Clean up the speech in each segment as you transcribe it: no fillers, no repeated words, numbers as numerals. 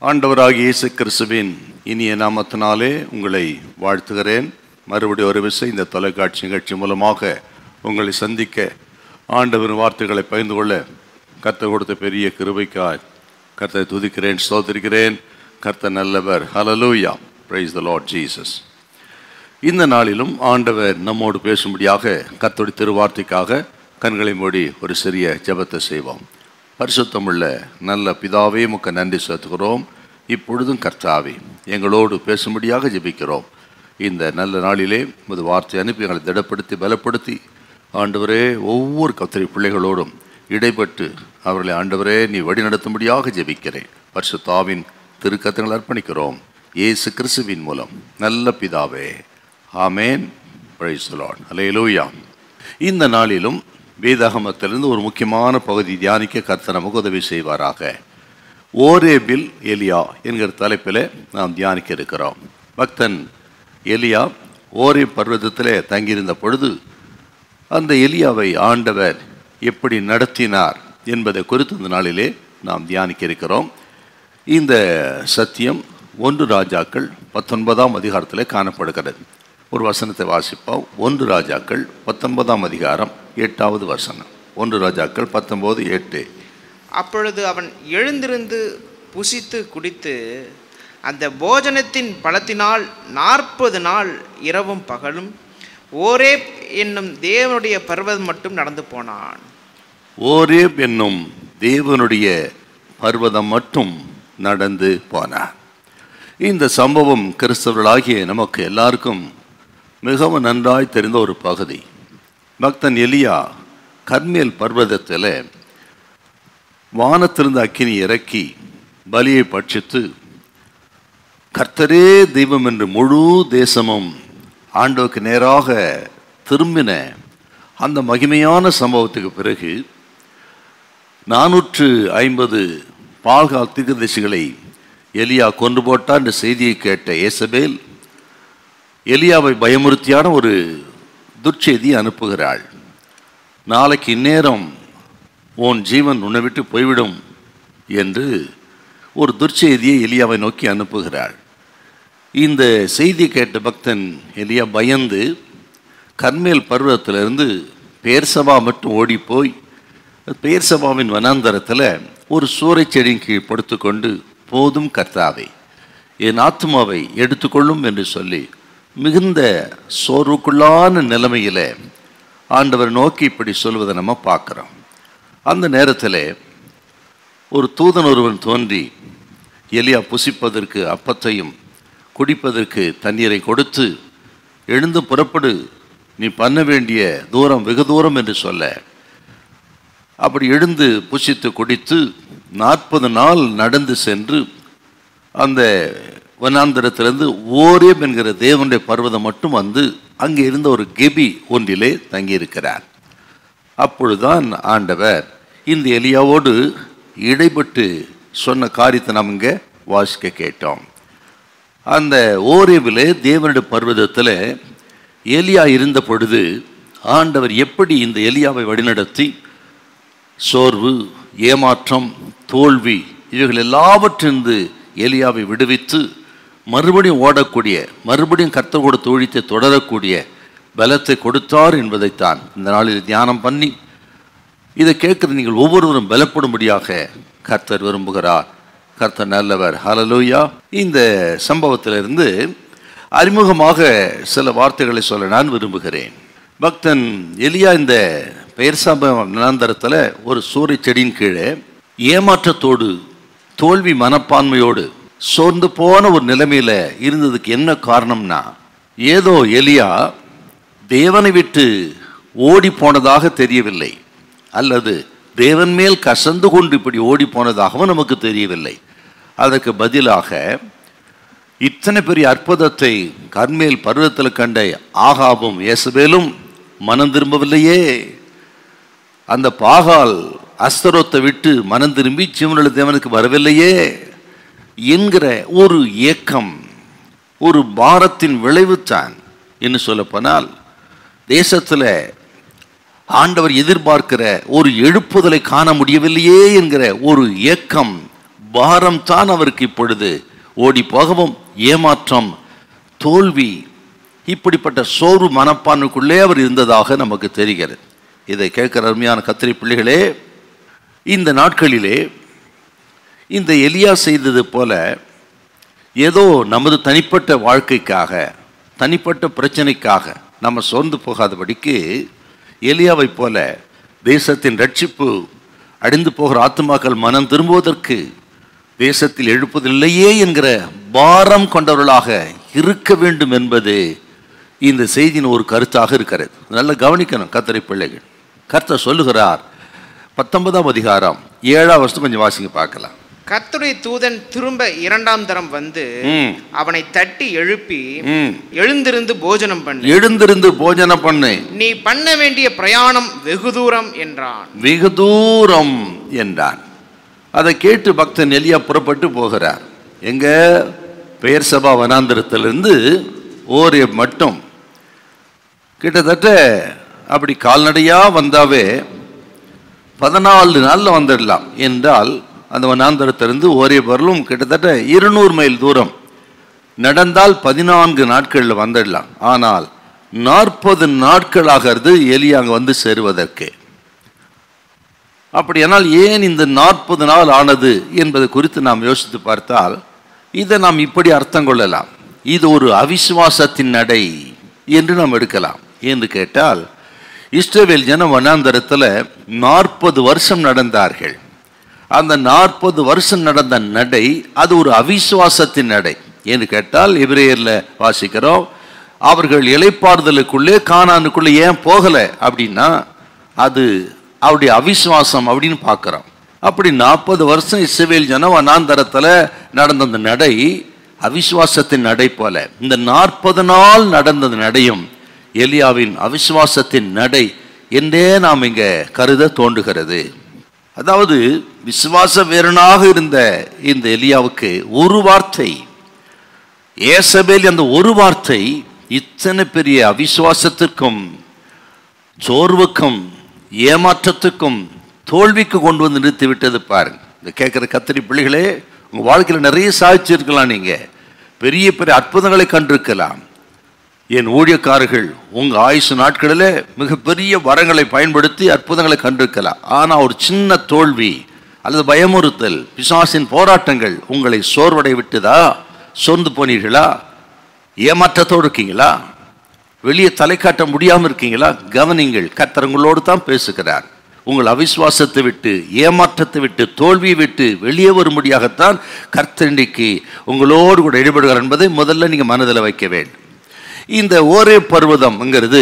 ஆண்டவராகிய இயேசு கிறிஸ்துவின் இனிய நாமத்தினாலே உங்களை வாழ்த்துகிறேன். மறுபடியும் ஒரு விஷயம் இந்த தொலைக்காட்சி நிகழ்ச்சி மூலமாக உங்களை சந்திக்க ஆண்டவரின் வார்த்தைகளை பகிர்ந்து கொள்ள கர்த்தர் கொடுத்த பெரிய கிருபைக்காய் கர்த்தரை துதிக்கிறேன், ஸ்தோத்திரிக்கிறேன். கர்த்தர் நல்லவர். Hallelujah, praise the lord Jesus. இந்த நாளிலும் ஆண்டவர் நம்மோடு பேசும்படியாக கர்த்தருடைய திருவார்த்தைக்காக கண்களை மூடி ஒரு சிறிய ஜெபத்தை செய்வோம். பரிசுத்தமுள்ள நல்ல பிதாவே, உமக்கு நன்றி செலுத்துகிறோம். இப்பொழுதும் கர்த்தாவே எங்களோடு பேசும்படியாக ஜெபிக்கிறோம். இந்த நல்ல நாளிலே உமது வார்த்தை அனுப்பி எங்களை திடப்படுத்தி பலப்படுத்தி ஆண்டவரே ஒவ்வொரு கர்த்தருடைய பிள்ளைகளோடும் இடைப்பட்டு அவர்களை ஆண்டவரே நீ வழிநடத்தும்படியாக ஜெபிக்கிறேன். பரிசுத்தாவின் திருக்கரத்தில் அர்ப்பணிக்கிறோம் இயேசு கிறிஸ்துவின் மூலம் நல்ல பிதாவே, ஆமேன். Price the Lord. ஹல்லேலூயா. இந்த நாளிலும் வேதாகமத்திலிருந்து ஒரு முக்கியமான பகுதி தியானிக்க கர்த்தர் நமக்கு உதவி செய்வாராக. ஓரேபில் எலியா என்கிற தலைப்பில் நாம் தியானிக்க இருக்கிறோம். பக்தன் எலியா ஓரேப் பர்வதத்தில் தங்கியிருந்த பொழுது அந்த எலியாவை ஆண்டவர் எப்படி நடத்தினார் என்பதை குறித்து இந்த நாளிலே நாம் தியானிக்க இருக்கிறோம். இந்த சத்தியம் 1 ராஜாக்கள் 19ஆம் அதிகாரத்தில் காணப்படுகிறது. ஒரு வசனத்தை வாசிப்போம். 1 ராஜாக்கள் 19ஆம் அதிகாரம் 8வது வசனம். 1 ராஜாக்கள் 19:8. அப்பொழுது அவன் எழுந்திருந்து புசித்து குடித்து அந்த போஜனத்தின் பலத்தினால் 40 நாள் இரவும் பகலும் ஓரேப் என்னும் தேவனுடைய பர்வதம் மட்டும் நடந்து போனான். ஓரேப் என்னும் தேவனுடைய பர்வதம் மட்டும் நடந்து போனான். இந்த சம்பவம் கிறிஸ்தவர்களாகிய நமக்கு எல்லாருக்கும் மிகவும் நன்றாய் தெரிந்த ஒரு பகுதி. பக்தன் எலியா கர்மேல் பர்வதத்தில் வானத்திலிருந்து அக்கினி இறக்கி பலியை பட்சித்து கர்த்தரே தெய்வம் என்று முழு தேசமும் ஆண்டவருக்கு நேராக திரும்பின அந்த மகிமையான சம்பவத்துக்கு பிறகு 450 பால்கால் தீர்க்கதரிசிகளை எலியா கொன்று போட்டார் என்ற செய்தியை கேட்ட யேசபேல் எலியாவை பயமுறுத்தியான ஒரு துர்ச்செய்தியை அனுப்புகிறாள். நாளைக்கு இந்நேரம் உன் ஜீவன் உன்னை விட்டு போய்விடும் என்று ஒரு துர்ச்செய்தியை எலியாவை நோக்கி அனுப்புகிறாள். இந்த செய்தி கேட்ட பக்தன் எலியா பயந்து கர்மேல் பர்வதத்திலிருந்து பேர்சபா மட்டும் ஓடிப்போய் பேர்சபாவின் வனாந்தரத்தில் ஒரு சூறை செடியின் கீழ் படுத்துக்கொண்டு, போதும் கர்த்தாவே, என் ஆத்மாவை எடுத்துக்கொள்ளும் என்று சொல்லி மிகுந்த சோர்வுக்குள்ளான நிலைமையில் ஆண்டவர் நோக்கி இப்படி சொல்வதை நம்ம பார்க்குறோம். அந்த நேரத்தில் ஒரு தூதன் ஒருவன் தோன்றி எலியா புசிப்பதற்கு அப்பத்தையும் குடிப்பதற்கு தண்ணீரை கொடுத்து, எழுந்து புறப்படு, நீ பண்ண வேண்டிய தூரம் வெகு தூரம் என்று சொல்ல, அப்படி எழுந்து புசித்து குடித்து 40 நாள் நடந்து சென்று அந்த வனாந்தரத்திலிருந்து ஓரேப் என்கிற தேவனுடைய பர்வதம் மட்டும் வந்து அங்கே இருந்த ஒரு கெபி ஒன்றிலே தங்கியிருக்கிறார். அப்பொழுதுதான் ஆண்டவர் இந்த எலியாவோடு இடைப்பட்டு சொன்ன காரியத்தை நாம் இங்கே வாசிக்க கேட்டோம். அந்த ஓரேபிலே தேவனுடைய பர்வதத்தில் எலியா இருந்த பொழுது ஆண்டவர் எப்படி இந்த எலியாவை வழிநடத்தி சோர்வு, ஏமாற்றம், தோல்வி இவைகள் எல்லாவற்றிலிருந்து எலியாவை விடுவித்து மறுபடியும் ஓடக்கூடிய, மறுபடியும் கர்த்தர் கொடுத்த ஊழியத்தை தொடரக்கூடிய பலத்தை கொடுத்தார் என்பதைத்தான் இந்த நாளில் தியானம் பண்ணி இதை கேட்குற நீங்கள் ஒவ்வொருவரும் பலப்படும்படியாக கர்த்தர் விரும்புகிறார். கர்த்தர் நல்லவர். ஹல்லேலூயா. இந்த சம்பவத்திலிருந்து அறிமுகமாக சில வார்த்தைகளை சொல்ல நான் விரும்புகிறேன். பக்தன் எலியா இந்த பெயர்சபா வனாந்தரத்தில் ஒரு சூறை செடியின் கீழே ஏமாற்றத்தோடு, தோல்வி மனப்பான்மையோடு, சோர்ந்து போன ஒரு நிலைமையில இருந்ததுக்கு என்ன காரணம்னா, ஏதோ எலியா தேவனை விட்டு ஓடி போனதாக தெரியவில்லை, அல்லது தேவன் மேல் கசந்து கொண்டு இப்படி ஓடி போனதாகவும் நமக்கு தெரியவில்லை. அதற்கு பதிலாக இத்தனை பெரிய அற்புதத்தை கர்மேல் பர்வதத்தில் கண்ட ஆகாபும் யேசபேலும் மனம் திரும்பவில்லையே, அந்த பாகால் அஸ்தரோத்தை விட்டு மனம் திரும்பி ஜீவனுள்ள தேவனுக்கு வரவில்லையே என்கிற ஒரு ஏக்கம், ஒரு பாரத்தின் விளைவு தான். என்று சொல்லப்போனால் தேசத்தில் ஆண்டவர் எதிர்பார்க்கிற ஒரு எழுப்புதலை காண முடியவில்லையே என்கிற ஒரு ஏக்கம், பாரம் தான் அவருக்கு இப்பொழுது ஓடி போகவும் ஏமாற்றம், தோல்வி, இப்படிப்பட்ட சோர்வு மனப்பான்மைக்குள்ளே அவர் இருந்ததாக நமக்கு தெரிகிறது. இதை கேட்கிற அருமையான கர்த்தருடைய பிள்ளைகளே, இந்த நாட்களிலே இந்த எலியா செய்தது போல ஏதோ நமது தனிப்பட்ட வாழ்க்கைக்காக, தனிப்பட்ட பிரச்சனைக்காக நம்ம சோர்ந்து போகாதபடிக்கு எலியாவை போல தேசத்தின் ரட்சிப்பு, அழிந்து போகிற ஆத்துமாக்கள் மனம் திரும்புவதற்கு, தேசத்தில் எழுப்பதில்லையே என்கிற பாரம் கொண்டவர்களாக இருக்க வேண்டும் என்பது இந்த செய்தியின் ஒரு கருத்தாக இருக்கிறது. நல்லா கவனிக்கணும் கர்த்தருடைய பிள்ளைகள். கர்த்தர் சொல்லுகிறார், 19ஆம் அதிகாரம் 7ஆம் வசனம் கொஞ்சம் வாசிங்க பார்க்கலாம். கர்த்தருடைய தூதன் திரும்ப 2ஆம் தரம் வந்து அவனை தட்டி எழுப்பி, எழுந்திருந்து போஜனம் பண்ணு, எழுந்திருந்து போஜனம் பண்ணு, நீ பண்ண வேண்டிய பிரயாணம் வெகு தூரம் என்றான். வெகு தூரம் என்றான். அதை கேட்டு பக்தன் எலியா புறப்பட்டு போகிறார். எங்க? பெயர்சபா வனாந்திரத்திலிருந்து ஓரேப் மட்டும் கிட்டத்தட்ட அப்படி கால்நடையா வந்தாவே 14 நாளில் வந்துடலாம். என்றால் அந்த வனாந்திரத்திலிருந்து ஓரேப் வரலும் கிட்டத்தட்ட 200 மைல் தூரம் நடந்தால் 14 நாட்களில் வந்துடலாம். ஆனால் 40 நாட்களாகிறது எலியா அங்கே வந்து சேருவதற்கு. அப்படியானால் ஏன் இந்த 40 நாள் ஆனது என்பது குறித்து நாம் யோசித்து பார்த்தால் இதை நாம் இப்படி அர்த்தம் கொள்ளலாம். இது ஒரு அவிசுவாசத்தின் நடை என்று நாம் எடுக்கலாம். என்று கேட்டால், இஸ்ரவேல் ஜனம் வனாந்தரத்தில் 40 வருஷம் நடந்தார்கள். அந்த 40 வருஷம் நடந்த நடை அது ஒரு அவிசுவாசத்தின் நடை. என்று கேட்டால், எபிரேயர்ல வாசிக்கிறோம், அவர்கள் இளைப்பாறுதலுக்குள்ளே கானானுக்குள்ளே ஏன் போகலை அப்படின்னா அது அவருடைய அவிசுவாசம் அப்படின்னு பார்க்குறோம். அப்படி 40 வருஷம் இஸ்ரவேல் ஜனம் வனாந்தரத்தில் நடந்த அந்த நடை அவிசுவாசத்தின் நடை போல, இந்த 40 நாள் நடந்த நடையும் எலியாவின் அவிசுவாசத்தின் நடை என்றே நாம் இங்கே கருத தோன்றுகிறது. அதாவது விசுவாச வீரனாக இருந்த இந்த எலியாவுக்கு ஒரு வார்த்தை, ஏசபேல் அந்த ஒரு வார்த்தை இத்தனை பெரிய அவிசுவாசத்திற்கும் சோர்வுக்கும் ஏமாற்றத்துக்கும் தோல்விக்கு கொண்டு வந்து நிறுத்தி விட்டது பாருங்க. இந்த கேட்குற கர்த்தருடைய பிள்ளைகளே, உங்கள் வாழ்க்கையில் நிறைய சாதிச்சிருக்கலாம், நீங்கள் பெரிய பெரிய அற்புதங்களை கண்டிருக்கலாம். என் ஊழியக்காரர்கள் உங்கள் ஆயுசு நாட்களில் மிகப்பெரிய வரங்களை பயன்படுத்தி அற்புதங்களை கண்டிருக்கலாம். ஆனால் ஒரு சின்ன தோல்வி அல்லது பயமுறுத்தல், பிசாசின் போராட்டங்கள் உங்களை சோர்வடை விட்டுதா? சோர்ந்து போனீர்களா? ஏமாற்றத்தோடு இருக்கீங்களா? வெளியே தலை காட்ட முடியாமல் இருக்கீங்களா? கவனிங்கள், கர்த்தர் உங்களோடு தான் பேசுகிறார். உங்கள் அவிசுவாசத்தை விட்டு, ஏமாற்றத்தை விட்டு, தோல்வியை விட்டு வெளியே வரும்படியாகத்தான் கர்த்தர் இன்றைக்கு உங்களோடு கூட ஈடுபடுகிறார் என்பதை முதல்ல நீங்கள் மனதில் வைக்க வேண்டும். இந்த ஓரேப் பர்வதம்ங்கிறது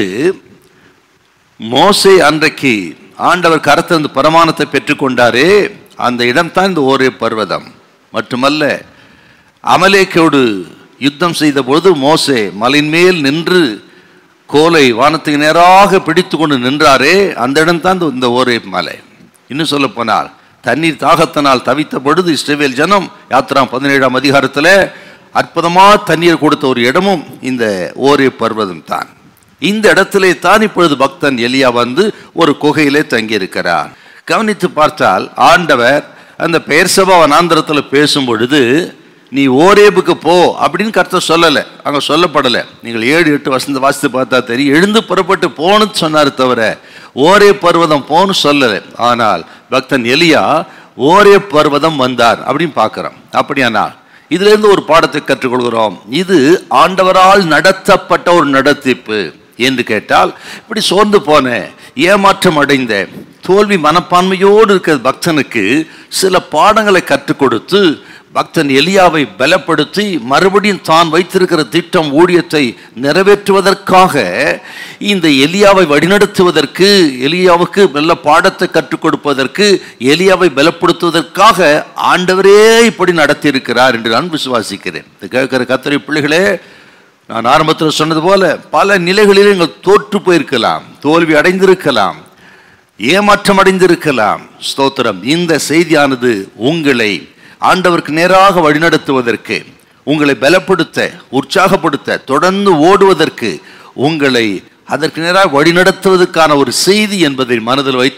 மோசே அன்றைக்கு ஆண்டவர் கரத்திலிருந்து பிரமாணத்தை பெற்றுக்கொண்டாரே அந்த இடம்தான் இந்த ஓரேப் பர்வதம். மட்டுமல்ல, அமலேக்கோடு யுத்தம் செய்த பொழுது மோசே மலையின் மேல் நின்று கோலை வானத்துக்கு நேராக பிடித்து கொண்டு நின்றாரே அந்த இடம்தான் இந்த ஓரேப் மலை. இன்னும் சொல்ல போனால், தண்ணீர் தாகத்தினால் தவித்த பொழுது இஸ்ரவேல் ஜனம் யாத்திரா 17ஆம் அதிகாரத்தில் அற்புதமாக தண்ணீர் கொடுத்த ஒரு இடமும் இந்த ஓரேப் பர்வதம் தான். இந்த இடத்திலே தான் இப்பொழுது பக்தன் எலியா வந்து ஒரு குகையிலே தங்கியிருக்கிறார். கவனித்து பார்த்தால் ஆண்டவர் அந்த பெயர்சபா வனாந்திரத்தில் பேசும் பொழுது நீ ஓரேபுக்கு போ அப்படின்னு கர்த்தர் சொல்லலை, அங்கே சொல்லப்படலை. நீங்கள் 7-8 வசந்த வாசித்து பார்த்தா தெரியும், எழுந்து புறப்பட்டு போன்னு சொன்னார் தவிர ஓரேப் பர்வதம் போன்னு சொல்லலை. ஆனால் பக்தன் எலியா ஓரேப் பர்வதம் வந்தார் அப்படின்னு பார்க்குறோம். அப்படியானால் இதிலிருந்து ஒரு பாடத்தை கற்றுக்கொள்கிறோம். இது ஆண்டவரால் நடத்தப்பட்ட ஒரு நடத்திப்பு. என்று கேட்டால், இப்படி சோர்ந்து போன, ஏமாற்றம் அடைந்த, தோல்வி மனப்பான்மையோடு இருக்கிற பக்தனுக்கு சில பாடங்களை கற்றுக் கொடுத்து பக்தன் எலியாவை பலப்படுத்தி மறுபடியும் தான் வைத்திருக்கிற திட்டம் ஊழியத்தை நிறைவேற்றுவதற்காக இந்த எலியாவை வழிநடத்துவதற்கு, எலியாவுக்கு நல்ல பாடத்தை கற்றுக் கொடுப்பதற்கு, எலியாவை பலப்படுத்துவதற்காக ஆண்டவரே இப்படி நடத்தியிருக்கிறார் என்று நான் விசுவாசிக்கிறேன். கேட்கிற கர்த்தருடைய பிள்ளைகளே, நான் ஆரம்பத்தில் சொன்னது போல பல நிலைகளில் நீங்கள் தோற்று போயிருக்கலாம், தோல்வி அடைந்திருக்கலாம், ஏமாற்றம் அடைந்திருக்கலாம். ஸ்தோத்திரம். இந்த செய்தியானது உங்களை ஆண்டவருக்கு நேராக வழிநடத்துவதற்கு, உங்களை பலப்படுத்த, உற்சாகப்படுத்த, தொடர்ந்து ஓடுவதற்கு, உங்களை அதற்கு நேராக வழிநடத்துவதற்கான ஒரு செய்தி என்பதை மனதில் வைத்து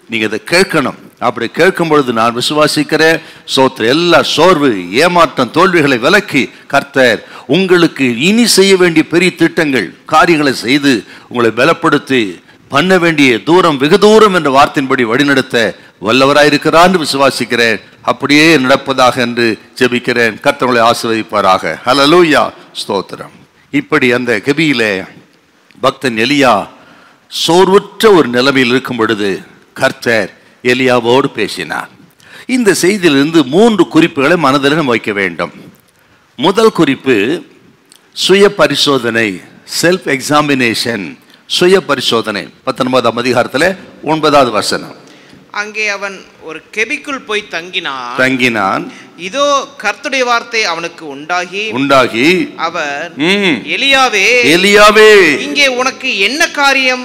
நீங்க இதை கேட்கணும். அப்படி கேட்கும் பொழுது நான் விசுவாசிக்கிறேன், எல்லா சோர்வு, ஏமாற்றம், தோல்விகளை விலக்கி கர்த்தர் உங்களுக்கு இனி செய்ய வேண்டிய பெரிய திட்டங்கள், காரியங்களை செய்து உங்களை பலப்படுத்தி பண்ண வேண்டிய தூரம் வெகு தூரம் என்ற வார்த்தையின்படி வழிநடத்த வல்லவராயிருக்கிறான் விசுவாசிக்கிறேன். அப்படியே நடப்பதாக என்று ஜெபிக்கிறேன். கர்த்தர்களை ஆசீர்வதிப்பாராக. ஹல்லேலூயா, ஸ்தோத்திரம். இப்படி அந்த கெபியிலே பக்தன் எலியா சோர்வுற்ற ஒரு நிலைமையில் இருக்கும் பொழுது கர்த்தர் எலியாவோடு பேசினார். இந்த செய்தியிலிருந்து 3 குறிப்புகளை மனதில் நாம் வைக்க வேண்டும். முதல் குறிப்பு சுய பரிசோதனை, செல்ஃப் எக்ஸாமினேஷன், சுய பரிசோதனை. 19ஆம் அதிகாரத்தில் 9வது வசனம். அங்கே அவன் ஒரு கெபிக்குள் போய் தங்கினான். இதோ கர்த்தருடைய வார்த்தை அவனுக்கு உண்டாகி அவர், எலியாவே இங்கே உனக்கு என்ன காரியம்?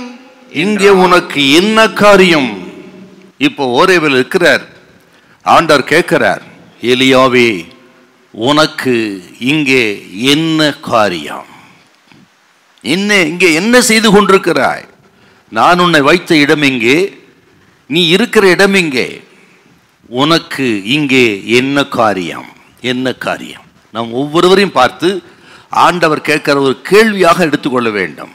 இப்போ ஓரேவில் இருக்கிறார். ஆண்டவர் கேட்கிறார், எலியாவே உனக்கு இங்கே என்ன காரியம்? இங்கே என்ன செய்து கொண்டிருக்கிறாய்? நான் உன்னை வைத்த இடம் எங்கே? நீ இருக்கிற இடம் எங்கே? உனக்கு இங்கே என்ன காரியம்? என்ன காரியம்? நாம் ஒவ்வொருவரையும் பார்த்து ஆண்டவர் கேட்கிற ஒரு கேள்வியாக எடுத்துக்கொள்ள வேண்டும்.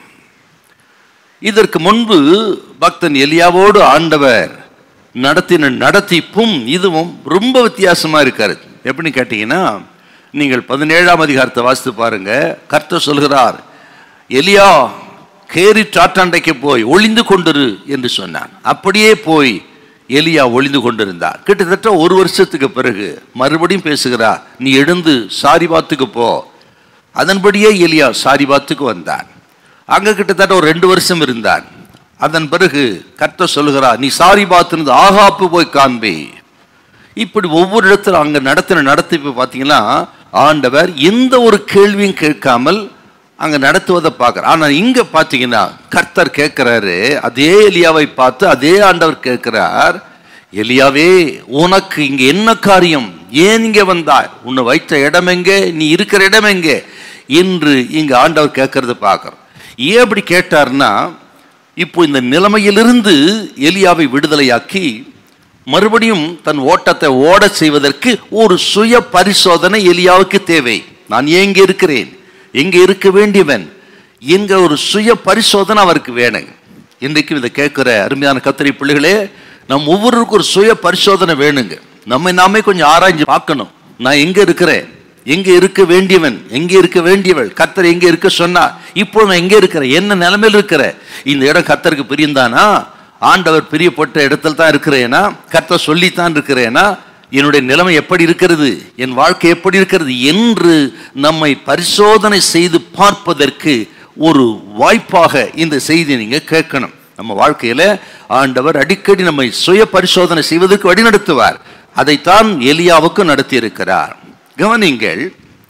இதற்கு முன்பு பக்தன் எலியாவோடு ஆண்டவர் நடத்தின நடத்திப்பும் இதுவும் ரொம்ப வித்தியாசமா இருக்காரு. எப்படின்னு கேட்டீங்கன்னா, நீங்கள் 17ஆம் அதிகாரத்தை வாசித்து பாருங்க. கர்த்தர் சொல்கிறார், எலியா கேரி சாட்டாண்டைக்கு போய் ஒளிந்து கொண்டிரு என்று சொன்னான். அப்படியே போய் எலியா ஒளிந்து கொண்டிருந்தார். கிட்டத்தட்ட 1 வருஷத்துக்கு பிறகு மறுபடியும் பேசுகிறார், நீ எழுந்து சாரிபாத்துக்கு போ. அதன்படியே எலியா சாரிபாத்துக்கு வந்தான். அங்க கிட்டத்தட்ட ஒரு 2 வருஷம் இருந்தான். அதன் பிறகு கர்த்தர் சொல்கிறார், நீ சாரிபாத்து ஆகாப்பு போய் காண்பி. இப்படி ஒவ்வொரு இடத்துல அங்க நடத்தின நடத்திப்பு பார்த்தீங்கன்னா, ஆண்டவர் எந்த ஒரு கேள்வியும் கேட்காமல் அங்க நடத்துவதை பார்க்கிறார். ஆனா இங்க பார்த்தீங்கன்னா கர்த்தர் கேட்கிறாரு, அதே எலியாவை பார்த்து அதே ஆண்டவர் கேட்கிறார், எலியாவே உனக்கு இங்க என்ன காரியம்? ஏன் இங்க வந்தாய்? உன்னை வைத்த இடம் எங்கே? நீ இருக்கிற இடம் எங்கே என்று இங்க ஆண்டவர் கேட்கறத பார்க்கிறோம். ஏன் அப்படி கேட்டார்னா, இப்போ இந்த நிலைமையிலிருந்து எலியாவை விடுதலையாக்கி மறுபடியும் தன் ஓட்டத்தை ஓட செய்வதற்கு ஒரு சுய பரிசோதனை எலியாவுக்கு தேவை. நான் எங்க இருக்கிறேன், எங்க இருக்க வேண்டியவன் என்கிற ஒரு சுய பரிசோதனை அவருக்கு வேணும். இன்றைக்கு இதை கேட்கிற அருமையான கர்த்தருடைய பிள்ளைகளே, நம் ஒவ்வொருவருக்கும் ஒரு சுய பரிசோதனை வேணுங்க. நம்மை நாமே கொஞ்சம் ஆராய்ஞ்சு பார்க்கணும். நான் எங்க இருக்கிறேன், எங்க இருக்க வேண்டியவன், எங்க இருக்க வேண்டியவள், கர்த்தர் எங்க இருக்க சொன்னா, இப்போ நான் எங்க இருக்கிறேன், என்ன நிலைமையில் இருக்கிற, இந்த இடம் கர்த்தருக்கு பிரியந்தானா, ஆண்டவர் பிரியப்பட்ட இடத்துல தான் இருக்கிறேனா, கர்த்தர் சொல்லித்தான் இருக்கிறேனா, என்னுடைய நிலைமை எப்படி இருக்கிறது, என் வாழ்க்கை எப்படி இருக்கிறது என்று நம்மை பரிசோதனை செய்து பார்ப்பதற்கு ஒரு வாய்ப்பாக இந்த செய்தியை நீங்க கேட்கணும். நம்ம வாழ்க்கையில ஆண்டவர் அடிக்கடி நம்மை சுய பரிசோதனை செய்வதற்கு வழிநடத்துவார். அதைத்தான் எலியாவுக்கு நடத்தி இருக்கிறார். கவனிங்கள்,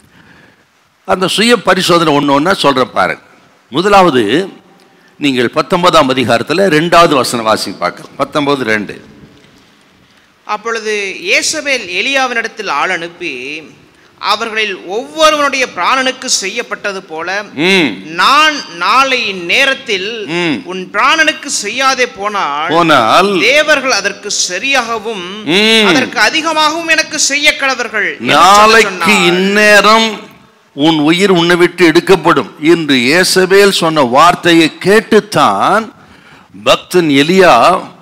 அந்த சுய பரிசோதனை ஒன்று சொல்ற பாருங்க. முதலாவது, நீங்கள் 19ஆம் அதிகாரத்தில் 2வது வசனம் வாசி பார்க்கலாம். 19:2. அப்பொழுது யேசபேல் எலியாவினிடத்தில் ஆள் அனுப்பி, அவர்களில் ஒவ்வொருவனுடைய பிராணனுக்கு செய்யப்பட்டது போல நான் நாளை நேரத்தில் உன் பிராணனுக்கு செய்யாதே போனால் தேவர்கள் அதற்கு சரியாகவும் அதற்கு அதிகமாகவும் எனக்கு செய்ய கடவர்கள். நாளைக்கு இந்நேரம் உன் உயிர் உன்னை விட்டு எடுக்கப்படும் என்று யேசபேல் சொன்ன வார்த்தையை கேட்டுத்தான் பக்தன் எலியா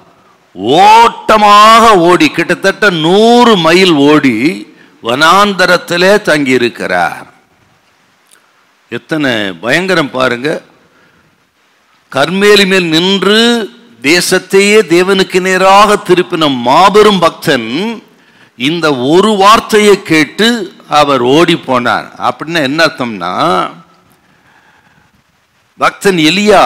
ஓட்டமாக ஓடி கிட்டத்தட்ட 100 மைல் ஓடி வனாந்தரத்திலே தங்கி இருக்கிறார். எத்தனை பயங்கரம் பாருங்க. கர்மேலி மேல் நின்று தேசத்தையே தேவனுக்கு நேராக திருப்பின மாபெரும் பக்தன் இந்த ஒரு வார்த்தையை கேட்டு அவர் ஓடி போனார். அப்படின்னா என்ன அர்த்தம்னா, பக்தன் எலியா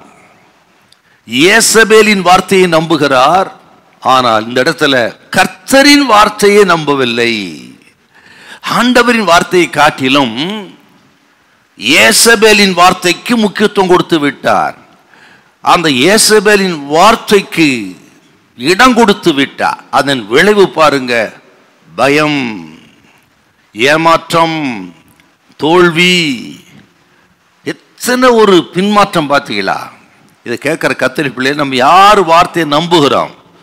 யேசபேலின் வார்த்தையை நம்புகிறார், ஆனால் இந்த இடத்துல கர்த்தரின் வார்த்தையை நம்பவில்லை. ஆண்டவரின் வார்த்தையை காட்டிலும் யேசபேலின் வார்த்தைக்கு முக்கியத்துவம் கொடுத்து விட்டார். அந்த யேசபேலின் வார்த்தைக்கு இடம் கொடுத்து விட்டார். அதன் விளைவு பாருங்க, பயம், ஏமாற்றம், தோல்வி, எத்தனை ஒரு பின்மாற்றம் பார்த்தீங்களா? இதை கேட்கிற கர்த்தருடைய பிள்ளையை நம்ம யார் வார்த்தையை நம்புகிறோம்?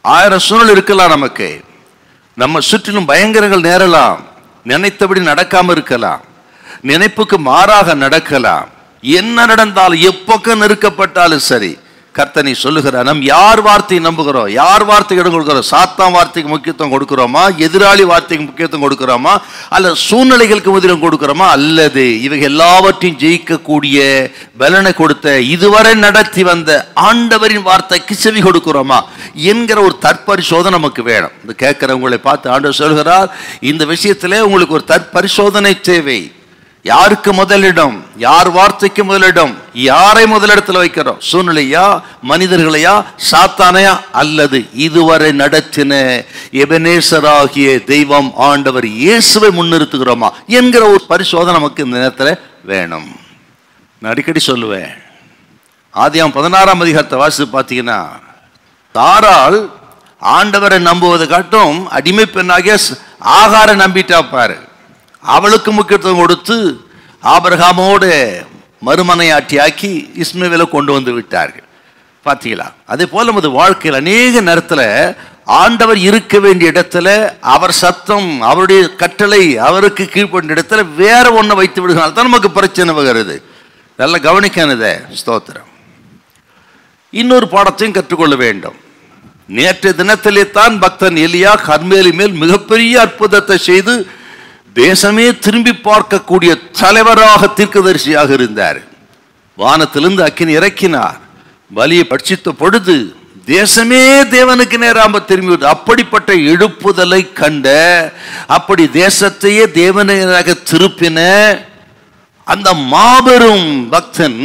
1000 சூழல் இருக்கலாம், நமக்கு நம்ம சுற்றிலும் பயங்கரங்கள் நேரலாம், நினைத்தபடி நடக்காம இருக்கலாம், நினைப்புக்கு மாறாக நடக்கலாம். என்ன நடந்தாலும் எப்பக்கம் நெருக்கப்பட்டாலும் சரி, கர்த்தனை சொல்லுகிறார், நம் யார் வார்த்தையை நம்புகிறோம், யார் வார்த்தைக்கு இடம் கொடுக்கிறோம்? சாத்தான் வார்த்தைக்கு முக்கியத்துவம் கொடுக்கிறோமா, எதிராளி வார்த்தைக்கு முக்கியத்துவம் கொடுக்கிறோமா, அல்லது சூழ்நிலைகளுக்கு முதலிடம் கொடுக்கிறோமா, அல்லது இவைகள் எல்லாவற்றையும் ஜெயிக்கக்கூடிய பலனை கொடுத்த இதுவரை நடத்தி வந்த ஆண்டவரின் வார்த்தைக்கு செவி கொடுக்கிறோமா என்கிற ஒரு தற்பரிசோதனை நமக்கு வேணும். இந்த கேட்கிறவங்களை பார்த்து ஆண்டவர் சொல்கிறார், இந்த விஷயத்திலே உங்களுக்கு ஒரு தற்பரிசோதனை தேவை. யாருக்கு முதலிடம், யார் வார்த்தைக்கு முதலிடம், யாரை முதலிடத்தில் வைக்கிறோம்? சூழ்நிலையா, மனிதர்களையா, சாத்தானையா, அல்லது இதுவரை நடத்தின எபனேசராகிய தெய்வம் ஆண்டவர் இயேசுவை முன்னிறுத்துகிறோமா என்கிற ஒரு பரிசோதனை நமக்கு இந்த நேரத்தில் வேணும். நான் அடிக்கடி சொல்லுவேன், ஆதியாகமம் 16ஆம் அதிகாரத்தை வாசித்து பார்த்தீங்கன்னா, தாராள் ஆண்டவரை நம்புவதை காட்டும் அடிமை பெண்ணாகிய ஆகாரை நம்பிட்டா பாரு. அவளுக்கு முக்கியத்துவம் கொடுத்து ஆபிரகாமோடு மறுமனையாட்டியாக்கி இஸ்மவேலை கொண்டு வந்து விட்டார்கள். பார்த்தீங்களா? அதே போல நமது வாழ்க்கையில் அநேக நேரத்தில் ஆண்டவர் இருக்க வேண்டிய இடத்துல, அவர் சத்தம், அவருடைய கட்டளை அவருக்கு கீழ்ப்பட்ட இடத்துல வேற ஒன்றை வைத்து விடுகிறால் தான் நமக்கு பிரச்சனை வருகிறது. நல்லா கவனிக்கானதே. ஸ்தோத்திரம். இன்னொரு பாடத்தையும் கற்றுக்கொள்ள வேண்டும். நேற்றைய தினத்திலே தான் பக்தன் எலியா கர்மேலி மேல் மிகப்பெரிய அற்புதத்தை செய்து தேசமே திரும்பி பார்க்கக்கூடிய தலைவராக, தீர்க்கதரிசியாக இருந்தார். வானத்திலிருந்து அக்கினி இறக்கினார். பலியை பட்சித்த பொழுது தேசமே தேவனுக்கு நேராக திரும்பி, அப்படிப்பட்ட எழுப்புதலை கண்ட, அப்படி தேசத்தையே தேவனாக திருப்பின அந்த மாபெரும் பக்தன்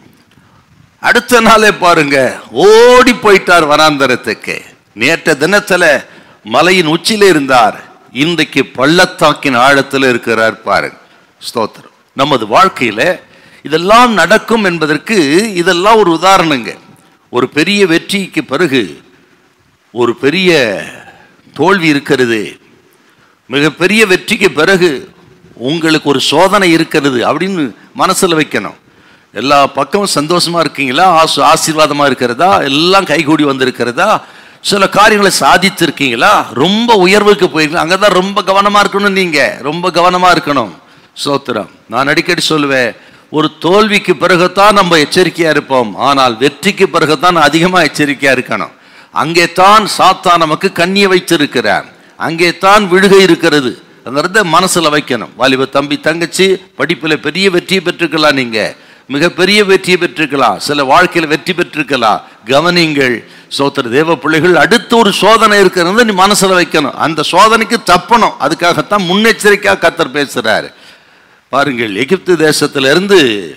அடுத்த நாளே பாருங்க ஓடி போயிட்டார் வனாந்தரத்துக்கு. நேற்ற தினத்துல மலையின் உச்சியில இருந்தார், இன்றைக்கு பள்ளத்தாக்கின் ஆழத்தில் இருக்கிறார் பாருங்க. ஸ்தோத்திரம். நமது வாழ்க்கையில இதெல்லாம் நடக்கும் என்பதற்கு இதெல்லாம் ஒரு உதாரணங்க. ஒரு பெரிய வெற்றிக்கு பிறகு ஒரு பெரிய தோல்வி இருக்கிறது, மிகப்பெரிய வெற்றிக்கு பிறகு உங்களுக்கு ஒரு சோதனை இருக்கிறது அப்படின்னு மனசுல வைக்கணும். எல்லா பக்கமும் சந்தோஷமா இருக்கீங்களா, ஆசீர்வாதமா இருக்கிறதா, எல்லாம் கைகூடி வந்திருக்கிறதா, சில காரியங்களை சாதித்திருக்கீங்களா, ரொம்ப உயர்வுக்கு போயிருக்கீங்க, அங்கதான் ரொம்ப கவனமா இருக்கணும். நீங்க ரொம்ப கவனமா இருக்கணும். ஸ்தோத்திரம். நான் அடிக்கடி சொல்லுவேன், ஒரு தோல்விக்கு பிறகுதான் நம்ம எச்சரிக்கையா இருப்போம், ஆனால் வெற்றிக்கு பிறகுதான் அதிகமா எச்சரிக்கையா இருக்கணும். அங்கே தான் சாத்தான் நமக்கு கண்ணிய வைத்திருக்கிறார், அங்கே தான் விழுகை இருக்கிறது. அங்கிறத மனசுல வைக்கணும். வாலிப தம்பி தங்கச்சி, படிப்புல பெரிய வெற்றியை பெற்றுக்கலாம், நீங்க மிகப்பெரிய வெற்றியை பெற்றிருக்கலாம், சில வாழ்க்கையில் வெற்றி பெற்றிருக்கலாம். கவனிங்கள் சோத்திர தேவ பிள்ளைகள், அடுத்த ஒரு சோதனை இருக்கிறது நீ மனசுல வைக்கணும். அந்த சோதனைக்கு தப்பணும். அதுக்காகத்தான் முன்னெச்சரிக்கையாக கர்த்தர் பேசுறாரு. பாருங்கள், எகிப்து தேசத்திலிருந்து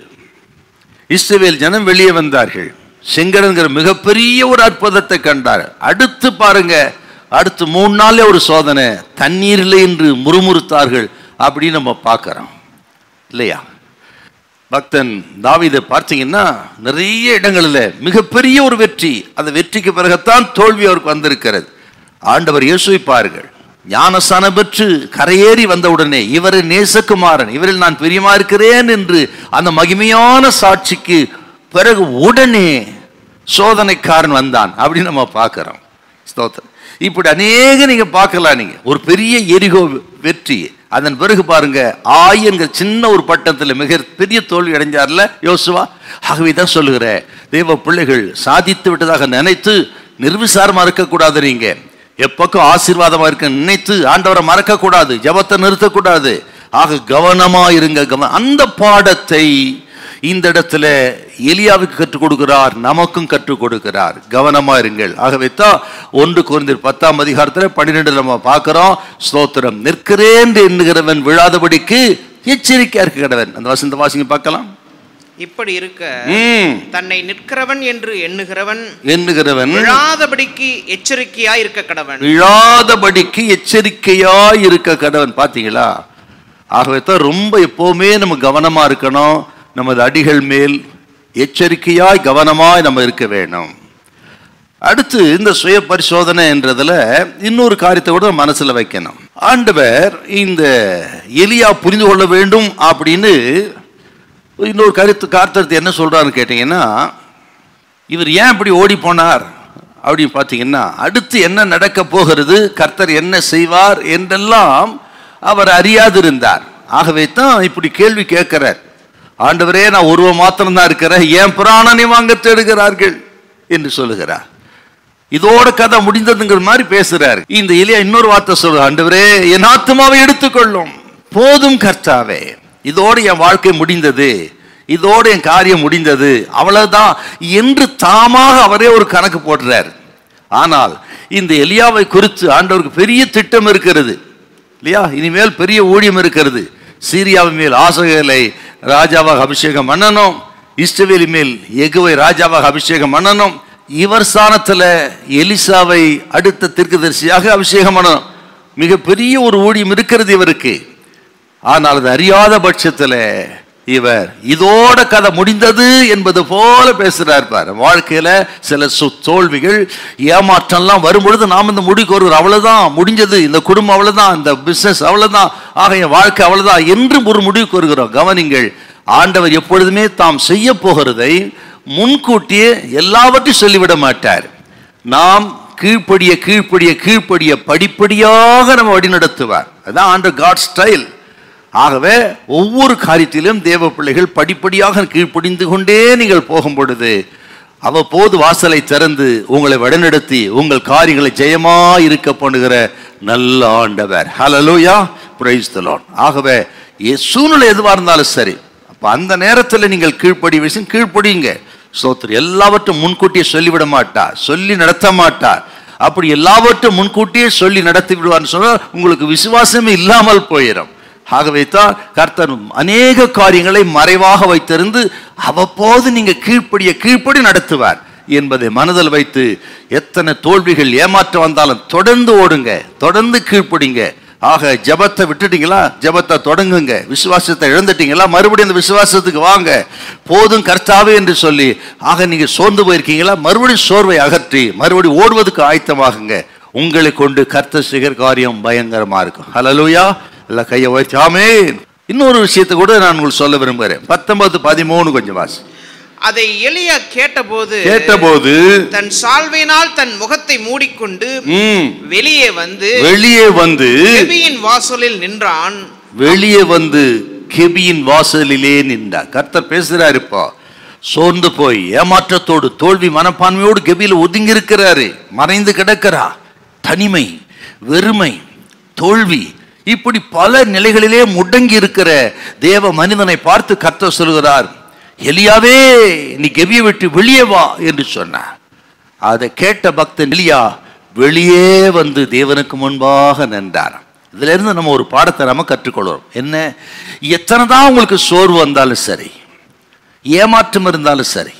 இஸ்ரவேல் ஜனம் வெளியே வந்தார்கள். செங்கடல்ங்கிற மிகப்பெரிய ஒரு அற்புதத்தை கண்டார். அடுத்து பாருங்க, அடுத்து 3 நாளே ஒரு சோதனை, தண்ணீரில் என்று முறுமுறுத்தார்கள். அப்படின்னு நம்ம பார்க்கிறோம் இல்லையா? பக்தன் தாவீதை பார்த்தீங்கன்னா நிறைய இடங்களில் மிகப்பெரிய ஒரு வெற்றி, அந்த வெற்றிக்கு பிறகுத்தான் தோல்வி அவருக்கு வந்திருக்கிறது. ஆண்டவர் இயேசுவை பாருங்கள், ஞானஸ்நானம் பெற்று கரையேறி வந்தவுடனே இவரை நேசகுமாரன், இவரில் நான் பிரியமா இருக்கிறேன் என்று அந்த மகிமையான சாட்சிக்கு பிறகு உடனே சோதனைக்காரன் வந்தான் அப்படின்னு நம்ம பார்க்கிறோம். ஸ்தோத்திரம். இப்படி அநேக நீங்க பார்க்கலாம். நீங்க ஒரு பெரிய எரிகோ வெற்றி, அதன் பிறகு பாருங்க ஆய் என்கிற சின்ன ஒரு பட்டணத்தில் மிக பெரிய தோல்வி அடைஞ்சார்ல யோசுவா. ஆகவே தான் சொல்லுகிற தேவ பிள்ளைகள், சாதித்து விட்டதாக நினைத்து நிர்விசாரமா இருக்கக்கூடாது. நீங்க எப்பக்கம் ஆசீர்வாதமா இருக்க நினைத்து ஆண்டவரை மறக்க கூடாது, ஜபத்தை நிறுத்தக்கூடாது. ஆக கவனமா இருங்க. அந்த பாடத்தை இந்த இடத்துல எலியாவுக்கு கற்றுக் கொடுக்கிறார், நமக்கும் கற்றுக் கொடுக்கிறார். கவனமா இருங்கள். ஆகவே தான் 1 கொரிந்தியர் 10ஆம் அதிகாரத்தில் 12 நம்ம பார்க்கிறோம். ஸ்தோத்திரம். நிற்கிறேன் எண்ணுகிறவன் விழாதபடிக்கு எச்சரிக்கையா இருக்க கடவன். அந்த வசந்த வாசிங்க பார்க்கலாம். இப்படி இருக்க தன்னை நிற்கிறவன் என்று எண்ணுகிறவன் விழாதபடிக்கு எச்சரிக்கையாய் இருக்க கடவன். விழாதபடிக்கு எச்சரிக்கையாய் இருக்க கடவன். பாத்தீங்களா? ஆகவே தான் ரொம்ப எப்பவுமே நம்ம கவனமா இருக்கணும். நமது அடிகள் மேல் எச்சரிக்கையாய் கவனமாய் நம்ம இருக்க வேணும். அடுத்து இந்த சுய பரிசோதனை என்றதுல இன்னொரு காரியத்தை கூட மனசுல வைக்கணும். ஆண்டவர் இந்த எலியா புரிந்து கொள்ள வேண்டும் அப்படின்னு இன்னொரு காரியத்தை என்ன சொல்றாருன்னு கேட்டீங்கன்னா, இவர் ஏன் இப்படி ஓடி போனார் அப்படின்னு பார்த்தீங்கன்னா அடுத்து என்ன நடக்க போகிறது, கர்த்தர் என்ன செய்வார் என்றெல்லாம் அவர் அறியாதிருந்தார். ஆகவே தான் இப்படி கேள்வி கேட்கிறார். ஆண்டவரே, நான் ஒருவன் மாத்திரம் தான் இருக்கிறேன், ஏன் பிராணனை வாங்க தேடுகிறார்கள் என்று சொல்லுகிறார். இதோட கதை முடிந்ததுங்கிற மாதிரி பேசுறாரு. இந்த எலியா இன்னொரு வார்த்தை சொல்ற, ஆண்டவரே என் ஆத்துமாவை எடுத்துக்கொள்ளும், போதும் கர்த்தாவே, இதோடு என் வாழ்க்கை முடிந்தது, இதோடு என் காரியம் முடிந்தது, அவ்வளவுதான் என்று தாமாக அவரே ஒரு கணக்கு போடுறார். ஆனால் இந்த எலியாவை குறித்து ஆண்டவருக்கு பெரிய திட்டம் இருக்கிறது இல்லையா? இனிமேல் பெரிய ஊழியம் இருக்கிறது. சீரியாவின் மேல் ஆசகேலை ராஜாவாக அபிஷேகம் பண்ணணும், இஸ்ரவேலின் மேல் யெகூவை ராஜாவாக அபிஷேகம் பண்ணணும், இவர் ஸ்தானத்துல எலிசாவை அடுத்த தீர்க்கதரிசியாக அபிஷேகம் பண்ணணும். மிகப்பெரிய ஒரு ஊழியம் இருக்கிறது இவருக்கு. ஆனால் அது அறியாத பட்சத்தில் இவர் இதோட கதை முடிந்தது என்பது போல பேசுறார். பாரு, வாழ்க்கையில சில தோல்விகள் ஏமாற்றம்லாம் வரும்பொழுது நாம் இந்த முடிவுக்கு வருகிறோம், அவ்வளவுதான் முடிஞ்சது, இந்த குடும்பம் அவ்வளவுதான், இந்த பிசினஸ் அவ்வளவுதான், ஆக என் வாழ்க்கை அவ்வளவுதான் என்று ஒரு முடிவுக்கு வருகிறோம். கவனிங்கள், ஆண்டவர் எப்பொழுதுமே தாம் செய்ய போகிறதை முன்கூட்டியே எல்லாவற்றையும் சொல்லிவிட மாட்டார். நாம் கீழ்ப்படிய கீழ்ப்படிய கீழ்ப்படிய படிப்படியாக நம்ம வழிநடத்துவார். அதுதான் ஆண்டவர் காட் ஸ்டைல். ஆகவே ஒவ்வொரு காரியத்திலும் தேவ பிள்ளைகள் படிப்படியாக கீழ்ப்படிந்து கொண்டே நீங்கள் போகும் பொழுது அவ்வப்போது வாசலை திறந்து உங்களை வழிநடத்தி உங்கள் காரியங்களை ஜெயமா இருக்க பண்ணுகிற நல்ல ஆண்டவர். Hallelujah, praise the lord. ஆகவே சூழ்நிலை எதுவாக இருந்தாலும் சரி, அப்ப அந்த நேரத்தில் நீங்கள் கீழ்ப்படி விஷயம் கீழ்ப்படிங்க. ஸ்தோத்திரம். எல்லாவற்றும் முன்கூட்டியே சொல்லிவிட மாட்டார், சொல்லி நடத்த மாட்டார். அப்படி எல்லாவற்றும் முன்கூட்டியே சொல்லி நடத்தி விடுவார்னு சொன்னால் உங்களுக்கு விசுவாசமே இல்லாமல் போயிடும். ஆகவே தான் கர்த்தர் அநேக காரியங்களை மறைவாக வைத்திருந்து அவ்வப்போது நீங்க கீழ்ப்படி நடத்துவார் என்பதை மனதில் வைத்து எத்தனை தோல்விகள் ஏமாற்றம் வந்தாலும் தொடர்ந்து ஓடுங்க, தொடர்ந்து கீழ்ப்படிங்க. ஆக ஜபத்தை விட்டுட்டீங்களா, ஜபத்தை தொடங்குங்க. விசுவாசத்தை இழந்துட்டீங்களா, மறுபடியும் அந்த விசுவாசத்துக்கு வாங்க. போதும் கர்த்தாவே என்று சொல்லி ஆக நீங்க சோர்ந்து போயிருக்கீங்களா, மறுபடியும் சோர்வை அகற்றி மறுபடியும் ஓடுவதற்கு ஆயத்தமாகுங்க. உங்களை கொண்டு கர்த்தர் செய்கிற காரியம் பயங்கரமா இருக்கும். ஹல்லேலூயா. இல்ல கையை வைத்து ஆமென். இன்னொரு விஷயத்தை கூட நான் உங்களுக்கு சொல்ல விரும்புகிறேன். 19:13 கொஞ்சம் வாசி. அதை எலியா கேட்டபோது தன் சால்வையினால் தன் முகத்தை மூடிக்கொண்டு வெளியே வந்து கெபியின் வாசலில் நின்றான். வெளியே வந்து கெபியின் வாசலிலே நின்றார். கர்த்தர் பேசுறாரு. இப்போ சோர்ந்து போய் ஏமாற்றத்தோடு தோல்வி மனப்பான்மையோடு கெபியில ஒதுங்கி இருக்கிறாரு, மறைந்து கிடக்கிறா. தனிமை, வெறுமை, தோல்வி, இப்படி பல நிலைகளிலே முடங்கி இருக்கிற தேவ மனிதனை பார்த்து கர்த்தர் சொல்கிறார், எலியாவே நீ கெபியை விட்டு வெளியே வா என்று சொன்னார். அதை கேட்ட பக்தன் எலியா வெளியே வந்து தேவனுக்கு முன்பாக நின்றார். இதுல இருந்து நம்ம ஒரு பாடத்தை நம்ம கற்றுக்கொள்கிறோம். என்ன? எத்தனை தான் உங்களுக்கு சோர்வு வந்தாலும் சரி, ஏமாற்றம் இருந்தாலும் சரி,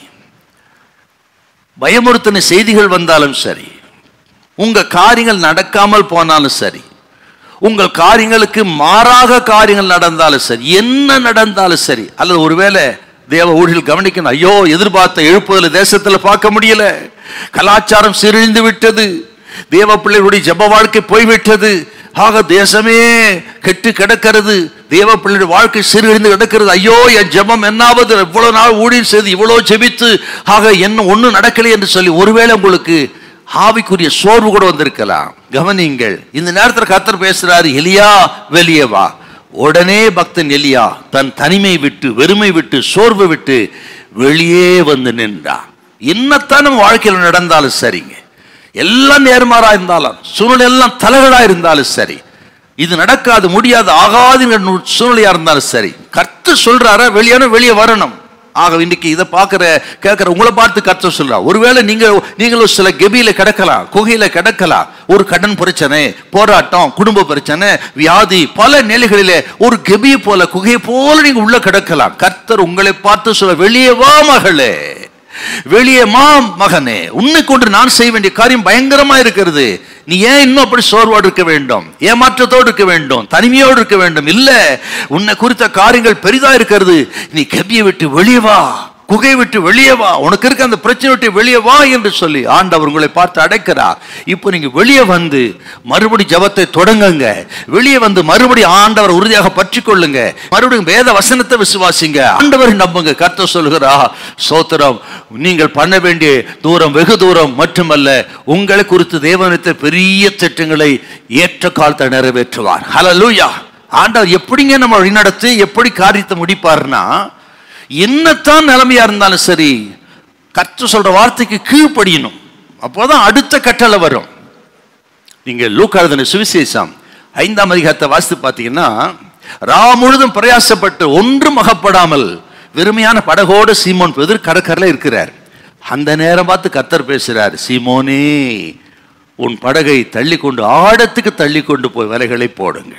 பயமுறுத்தின செய்திகள் வந்தாலும் சரி, உங்க காரியங்கள் நடக்காமல் போனாலும் சரி, உங்கள் காரியங்களுக்கு மாறாக காரியங்கள் நடந்தாலும் சரி, என்ன நடந்தாலும் சரி, அல்லது ஒருவேளை தேவ ஊழியர்கள் கவனிக்கணும், ஐயோ எதிர்பார்த்த எழுப்புதல் தேசத்துல பார்க்க முடியல, கலாச்சாரம் சீரழிந்து விட்டது, தேவ பிள்ளைகளுடைய ஜெப வாழ்க்கை போய்விட்டது, ஆக தேசமே கெட்டு கிடக்கிறது, தேவ பிள்ளைகளுடைய வாழ்க்கை சீரழிந்து கிடக்கிறது, ஐயோ என் ஜெபம் என்னாவது, இவ்வளவு நாள் ஊழியம் செய்து இவ்வளவு ஜெபித்து ஆக என்ன ஒன்றும் நடக்கலை என்று சொல்லி ஒருவேளை உங்களுக்கு ஆவிக்குரிய சோர்வு கூட வந்திருக்கலாம். கவனிங்கள், இந்த நேரத்தில் கர்த்தர் பேசுறாரு, எலியா வெளியே வா. உடனே பக்தன் எலியா தன் தனிமை விட்டு, வெறுமை விட்டு, சோர்வு விட்டு வெளியே வந்து நின்றான். என்னத்தான் நம்ம வாழ்க்கையில் நடந்தாலும் சரிங்க, எல்லாம் நேர்மாறா இருந்தாலும், சூழ்நிலை எல்லாம் தலைகளா இருந்தாலும் சரி, இது நடக்காது, முடியாது, ஆகாது சூழ்நிலையா இருந்தாலும் சரி, கர்த்தர் சொல்றாரா வெளியே வரணும். ஆக இன்னைக்கு இதை கேட்கிற உங்களை பார்த்து கர்த்தர் சொல்றா, ஒருவேளை நீங்களும் சில கெபியில கிடக்கலாம், குகையில கிடக்கலாம், ஒரு கடன் பிரச்சனை, போராட்டம், குடும்ப பிரச்சனை, வியாதி, பல நிலைகளிலே ஒரு கெபியை போல, குகையை போல நீங்க உள்ள கிடக்கலாம். கர்த்தர் உங்களை பார்த்து சொல்ல, வெளியே வா மகளே, வெளியே மா மகனே, உன்னை கொண்டு நான் செய்ய வேண்டிய காரியம் பயங்கரமா இருக்கிறது. நீ ஏன் இன்னும் அப்படி சோர்வோடு இருக்க வேண்டும், ஏமாற்றத்தோடு இருக்க வேண்டும், தனிமையோடு இருக்க வேண்டும்? இல்ல, உன்னை குறித்த காரியங்கள் பெரிதா இருக்கிறது, நீ கெபியை விட்டு வெளியே வா குகை விட்டு வெளியே வா, உனக்கு இருக்க அந்த பிரச்சனை விட்டு வெளியே வா என்று சொல்லி ஆண்டவர் உங்களை பார்த்து அடைக்கிறார். இப்போ நீங்க வெளியே வந்து மறுபடி ஜெபத்தை தொடங்குங்க. வெளியே வந்து மறுபடி ஆண்டவர் உறுதியாக பற்றி கொள்ளுங்க. மறுபடியும் வேத வசனத்தை விசுவாசிங்க, ஆண்டவரை நம்புங்க. கர்த்தர் சொல்கிறா, ஸ்தோத்திரம், நீங்கள் பண்ண வேண்டிய தூரம் வெகு தூரம் மட்டுமல்ல, உங்களை குறித்து தேவனித்த பெரிய திட்டங்களை ஏற்ற காலத்தை நிறைவேற்றுவார். ஹல்லேலூயா. ஆண்டவர் எப்படிங்க நம்ம வழிநடத்தி எப்படி காரியத்தை முடிப்பார்னா, என்னத்தான் நிலைமையா இருந்தாலும் சரி கர்த்தர் சொல்ற வார்த்தைக்கு கீழ்ப்படியணும். அப்போதான் அடுத்த கட்டளை வரும். நீங்க லூக்கா எழுதின சுவிசேஷம் 5ஆம் அதிகாரத்தை வாசித்து பார்த்தீங்கன்னா, ரா முழுதும் பிரயாசப்பட்டு ஒன்றும் அகப்படாமல் வெறுமையான படகோடு சீமோன் பேதுரு கடற்கரையில் இருக்கிறார். அந்த நேரம் பார்த்து கர்த்தர் பேசுறார், சீமோனே, உன் படகை தள்ளி கொண்டு ஆழத்துக்கு தள்ளி கொண்டு போய் வலைகளை போடுங்கள்.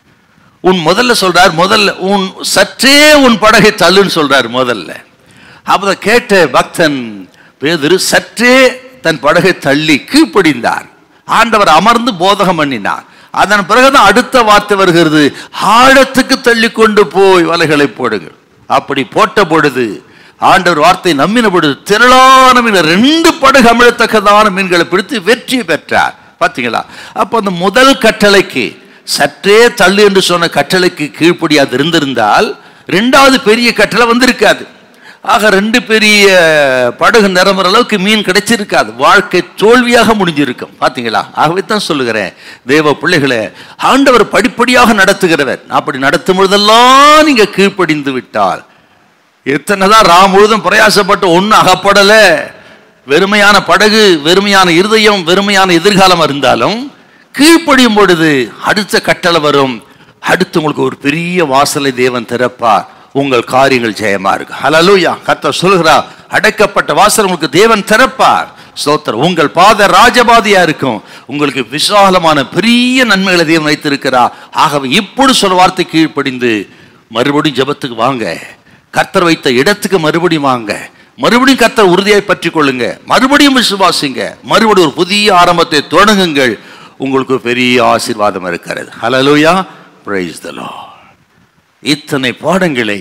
முதல்ல சொல்றார், முதல்ல சற்றே உன் படகை தள்ளுன்னு சொல்றார் முதல்ல. அப்ப கேட்ட பக்தன் பேதுரு சற்றே தன் படகை தள்ளி கீழ்ப்படிந்தார். ஆண்டவர் அமர்ந்து போதகம் பண்ணினார். அதன் பிறகுதான் அடுத்த வார்த்தை வருகிறது, ஆழத்துக்கு தள்ளி கொண்டு போய் வலைகளை போடுங்கள். அப்படி போட்ட பொழுது, ஆண்டவர் வார்த்தை நம்பின பொழுது திரளான மீன், 2 படகு அமிழத்தக்கதான மீன்களை பிடித்து வெற்றி பெற்றார். பார்த்தீங்களா? அப்ப அந்த முதல் கட்டளைக்கு, சற்றே தள்ளு என்று சொன்ன கட்டளைக்கு கீழ்ப்படியாது இருந்திருந்தால் 2வது பெரிய கட்டளை வந்திருக்காது. ஆக 2 பெரிய படகு நிரம்புற அளவுக்கு மீன் கிடைச்சிருக்காது. வாழ்க்கை தோல்வியாக முடிஞ்சிருக்கும். பார்த்தீங்களா? ஆகவே தான் சொல்லுகிறேன், தேவ பிள்ளைகளை ஆண்டவர் படிப்படியாக நடத்துகிறவர். அப்படி நடத்தும் பொழுதெல்லாம் நீங்க கீழ்ப்படிந்து விட்டால், எத்தனைதான் ரா முழுதும் பிரயாசப்பட்டு ஒன்றும் அகப்படல, வெறுமையான படகு, வெறுமையான இருதயம், வெறுமையான எதிர்காலம் இருந்தாலும் கீழ்ப்படியும் பொழுது அடுத்த கட்டளை வரும். அடுத்து உங்களுக்கு ஒரு பெரிய வாசலை தேவன் திறப்பார். உங்கள் காரியங்கள் ஜெயமா இருக்கு. ஹல்லேலூயா. கர்த்தர் சொல்கிறார், அடைக்கப்பட்ட வாசல் உங்களுக்கு தேவன் திறப்பார். ஸ்தோத்திரம். உங்கள் பாதை ராஜபாதையா இருக்கும். உங்களுக்கு விசாலமான பெரிய நன்மைகளை தேவன் வைத்திருக்கிறார். ஆகவே இப்படி சொல்ல வார்த்தை கீழ்ப்படிந்து மறுபடியும் ஜெபத்துக்கு வாங்க. கர்த்தர் வைத்த இடத்துக்கு மறுபடியும் வாங்க. மறுபடியும் கர்த்தர் உறுதியாய் பற்றி கொள்ளுங்க. மறுபடியும் விசுவாசிங்க. மறுபடியும் ஒரு புதிய ஆரம்பத்தை தொடங்குங்கள். உங்களுக்கு பெரிய ஆசீர்வாதம் இருக்கிறது. ஹல்லேலூயா. Praise the lord. இத்தனை பாடங்களை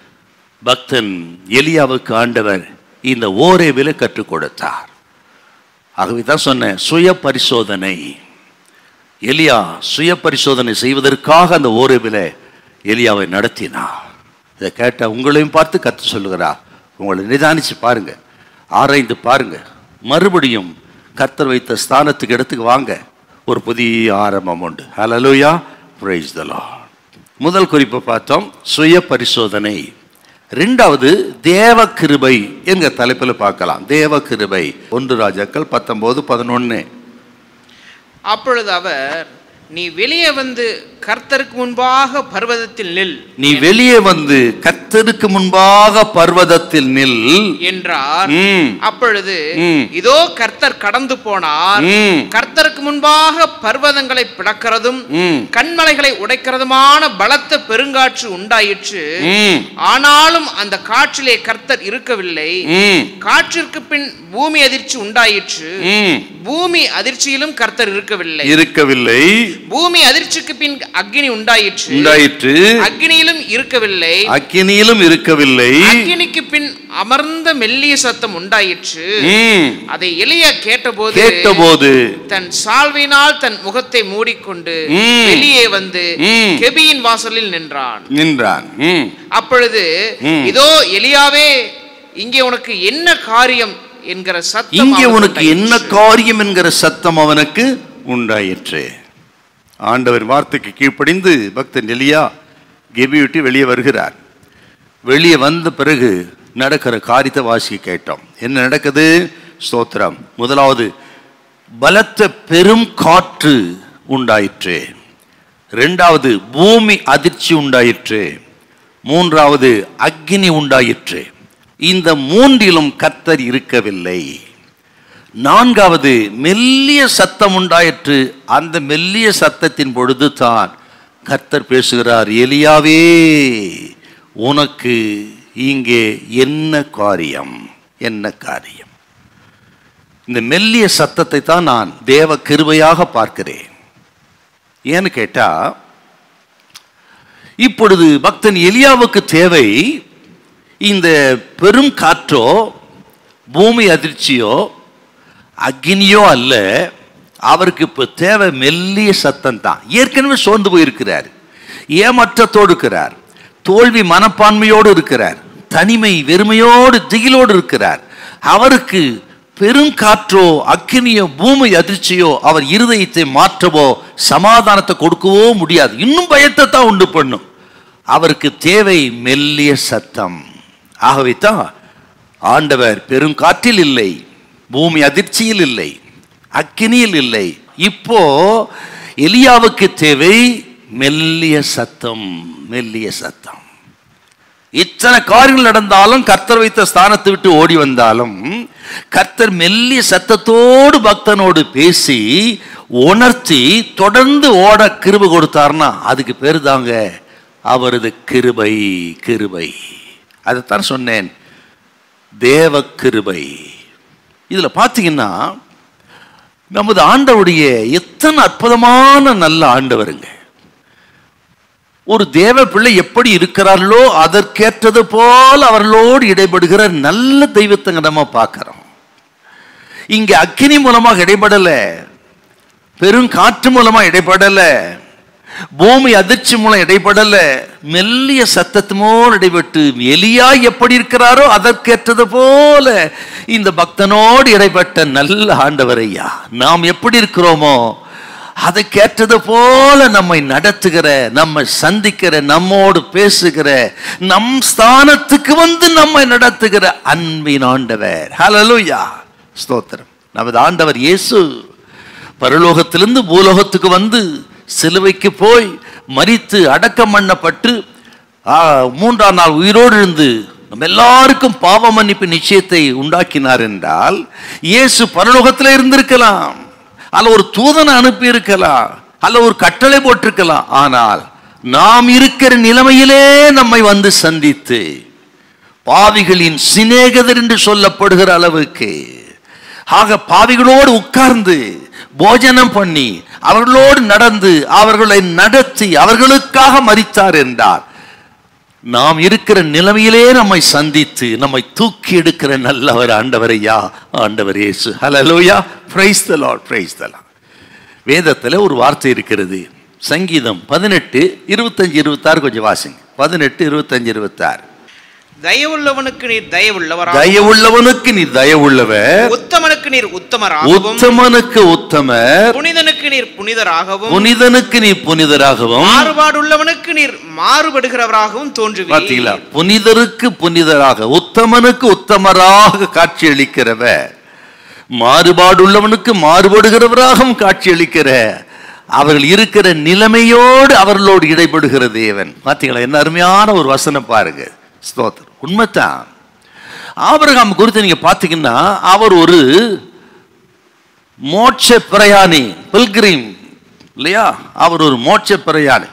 பக்தன் எலியாவுக்கு ஆண்டவர் இந்த ஓரேபிலே கற்றுக் கொடுத்தார். ஆகவே தான் சொன்னேன், சுய பரிசோதனை. எலியா சுய பரிசோதனை செய்வதற்காக அந்த ஓரேபிலே எலியாவை நடத்தினார். இதை கேட்ட உங்களையும் பார்த்து கர்த்தர் சொல்லுகிறார், உங்களை நிதானிச்சு பாருங்க, ஆராய்ந்து பாருங்க, மறுபடியும் கர்த்தர் வைத்த ஸ்தானத்துக்கு இடத்துக்கு வாங்க. ஒரு புதிய ஆரம்பம் உண்டு. ஹல்லேலூயா. Praise the lord. முதல் குறிப்பை பார்த்தோம், சுய பரிசோதனை. 2வது தேவ கிருபை என்கிற தலைப்பில் பார்க்கலாம். தேவ கிருபை. 1 ராஜாக்கள் 19:11. அப்பொழுது அவர், நீ வெளியே வந்து கர்த்தருக்கு முன்பாக பர்வதத்தில் நில். நீ வெளியே வந்து கர்த்தருக்கு முன்பாக பர்வதத்தில் நில் என்றார். அப்பொழுது இதோ கர்த்தர் கடந்து போனார். கர்த்தருக்கு முன்பாக பர்வதங்களை பிளக்கிறதும் கண்மலைகளை உடைக்கிறதுமான பலத்த பெருங்காற்று உண்டாயிற்று. ஆனாலும் அந்த காற்றிலே கர்த்தர் இருக்கவில்லை. காற்றிற்கு பின் பூமி அதிர்ச்சி உண்டாயிற்று. பூமி அதிர்ச்சியிலும் கர்த்தர் இருக்கவில்லை. பூமி அதிர்ச்சிக்கு பின் அக்கினி உண்டாயிற்று. அக்கினியிலும் இருக்கவில்லை. அக்கினிக்கு பின் அமர்ந்த மெல்லிய சத்தம் உண்டாயிற்று. அதை எலியா கேட்டபோது தன் சால்வையினால் தன் முகத்தை மூடிக்கொண்டு வெளியே வந்து கெபியின் வாசலில் நின்றான். அப்பொழுது இதோ எலியாவே, இங்கே உனக்கு என்ன காரியம் என்கிற சத்தம் அவனுக்கு உண்டாயிற்று. ஆண்டவர் வார்த்தைக்கு கீழ்ப்படிந்து பக்தன் எலியா கெபி விட்டு வெளியே வருகிறார். வெளியே வந்த பிறகு நடக்கிற காரியத்தை வாசிக்க கேட்டோம். என்ன நடக்குது? ஸ்தோத்திரம். முதலாவது, பலத்த பெரும் காற்று உண்டாயிற்று. 2வது, பூமி அதிர்ச்சி உண்டாயிற்று. 3வது, அக்கினி உண்டாயிற்று. இந்த 3லும் கர்த்தர் இருக்கவில்லை. 4வது, மெல்லிய சத்தம் உண்டாயிற்று. அந்த மெல்லிய சத்தத்தின் பொழுது தான் கர்த்தர் பேசுகிறார், எலியாவே, உனக்கு இங்கே என்ன காரியம்? இந்த மெல்லிய சத்தத்தை தான் நான் தேவ கிருபையாக பார்க்கிறேன். ஏன்னு கேட்டா, இப்பொழுது பக்தன் எலியாவுக்கு தேவை இந்த பெரும் காற்றோ பூமி அதிர்ச்சியோ அக்னியோ அல்ல. அவருக்கு இப்போ தேவை மெல்லிய சத்தம் தான். ஏற்கனவே சோர்ந்து போயிருக்கிறார், ஏமாற்றத்தோடு இருக்கிறார், தோல்வி மனப்பான்மையோடு இருக்கிறார், தனிமை வெறுமையோடு திகிலோடு இருக்கிறார். அவருக்கு பெரும் காற்றோ அக்கினியோ பூமி அதிர்ச்சியோ அவர் இருதயத்தை மாற்றவோ சமாதானத்தை கொடுக்கவோ முடியாது. இன்னும் பயத்தை தான் உண்டு பண்ணும். அவருக்கு தேவை மெல்லிய சத்தம். ஆகவே தான் ஆண்டவர் பெரும் காற்றில் இல்லை, பூமி அதிர்ச்சியில் இல்லை, அக்கினியில் இல்லை. இப்போ எலியாவுக்கு தேவை மெல்லிய சத்தம். மெல்லிய சத்தம். இத்தனை காரியங்கள் நடந்தாலும், கர்த்தர் வைத்த ஸ்தானத்தை விட்டு ஓடி வந்தாலும், கர்த்தர் மெல்லிய சத்தத்தோடு பக்தனோடு பேசி உணர்த்தி தொடர்ந்து ஓட கிருபை கொடுத்தார்னா அதுக்கு பேரு தாங்க அவரது கிருபை. கிருபை அதைத்தான் சொன்னேன், தேவ கிருபை. இதுல பாத்தீங்கன்னா நமது ஆண்டவருடைய எத்தனை அற்புதமான நல்ல ஆண்டவருங்க. ஒரு தேவ பிள்ளை எப்படி இருக்கிறார்களோ அதற்கேற்றது போல் அவர்களோடு இடைபடுகிற நல்ல தெய்வத்தை நம்ம பார்க்கிறோம். இங்க அக்கினி மூலமாக இடைபடல, பெரும் காற்று மூலமா இடைபடல, பூமி அதிர்ச்சி மூலம் இடைபடல, மெல்லிய சத்தத்து மூலம் இடைபெற்று எலியா எப்படி இருக்கிறாரோ அதற்கேற்றது போல இந்த பக்தனோடு இடைப்பட்ட நல்ல ஆண்டவர் ஐயா. நாம் எப்படி இருக்கிறோமோ அதை கேட்டது போல நம்மை நடத்துகிற, நம்மை சந்திக்கிற, நம்மோடு பேசுகிற, நம் ஸ்தானத்துக்கு வந்து நம்மை நடத்துகிற அன்பின் ஆண்டவர். ஹல்லேலூயா, ஸ்தோத்திரம். நமது ஆண்டவர் இயேசு பரலோகத்திலிருந்து பூலோகத்துக்கு வந்து சிலுவைக்கு போய் மரித்து அடக்கம் பண்ணப்பட்டு 3ஆம் நாள் உயிரோடு இருந்து நம்ம எல்லாருக்கும் பாவ மன்னிப்பு நிச்சயத்தை உண்டாக்கினார் என்றால், இயேசு பரலோகத்தில் இருந்திருக்கலாம், அல்ல ஒரு தூதனை அனுப்பி இருக்கலாம், அல்ல ஒரு கட்டளை போட்டிருக்கலாம். ஆனால் நாம் இருக்கிற நிலைமையிலே நம்மை வந்து சந்தித்து பாவிகளின் சிநேகிதர் என்று சொல்லப்படுகிற அளவுக்கு, ஆக பாவிகளோடு உட்கார்ந்து போஜனம் பண்ணி அவர்களோடு நடந்து அவர்களை நடத்தி அவர்களுக்காக மரித்தார் என்றார். நாம் இருக்கிற நிலைமையிலே நம்மை சந்தித்து நம்மை தூக்கி எடுக்கிற நல்லவர் ஆண்டவர் ஐயா, ஆண்டவர் இயேசு. Hallelujah, praise the lord, praise the lord. வேதத்தில் ஒரு வார்த்தை இருக்கிறது, சங்கீதம் 18:25-26 கொஞ்சம் வாசிங்க. 18:25-26. தயவுள்ளவனுக்கு நீர் தயவுள்ளவர், தயவுள்ளவனுக்கு நீர் தயவுள்ளவர், உத்தமனுக்கு நீர் உத்தமராகவும், உத்தமனுக்கு உத்தமர், புனிதனுக்கு நீர் புனிதராகவும், புனிதனுக்கு நீர் புனிதராகவும், மாறுபாடுள்ளவனுக்கு நீர் மாறுபடுகிறவராகவும் தோன்றுவீர். பார்த்தீங்களா, புனிதருக்கு புனிதராக, உத்தமனுக்கு உத்தமராக காட்சியளிக்கிறவர், மாறுபாடுள்ளவனுக்கு மாறுபடுகிறவராகவும் காட்சியளிக்கிற, அவர்கள் இருக்கிற நிலைமையோடு அவர்களோடு இடைபடுகிற தேவன். பார்த்தீங்களா, என்ன அருமையான ஒரு வசனம் பாருங்க. ஸ்தோத்திரம். உண்மைதான். ஆபிரகாம் குறித்து நீங்க பாத்தீங்கன்னா அவர் ஒரு மோட்ச பிரயாணி, பில்கிரிம் இல்லையா? அவர் ஒரு மோட்ச பிரயாணி.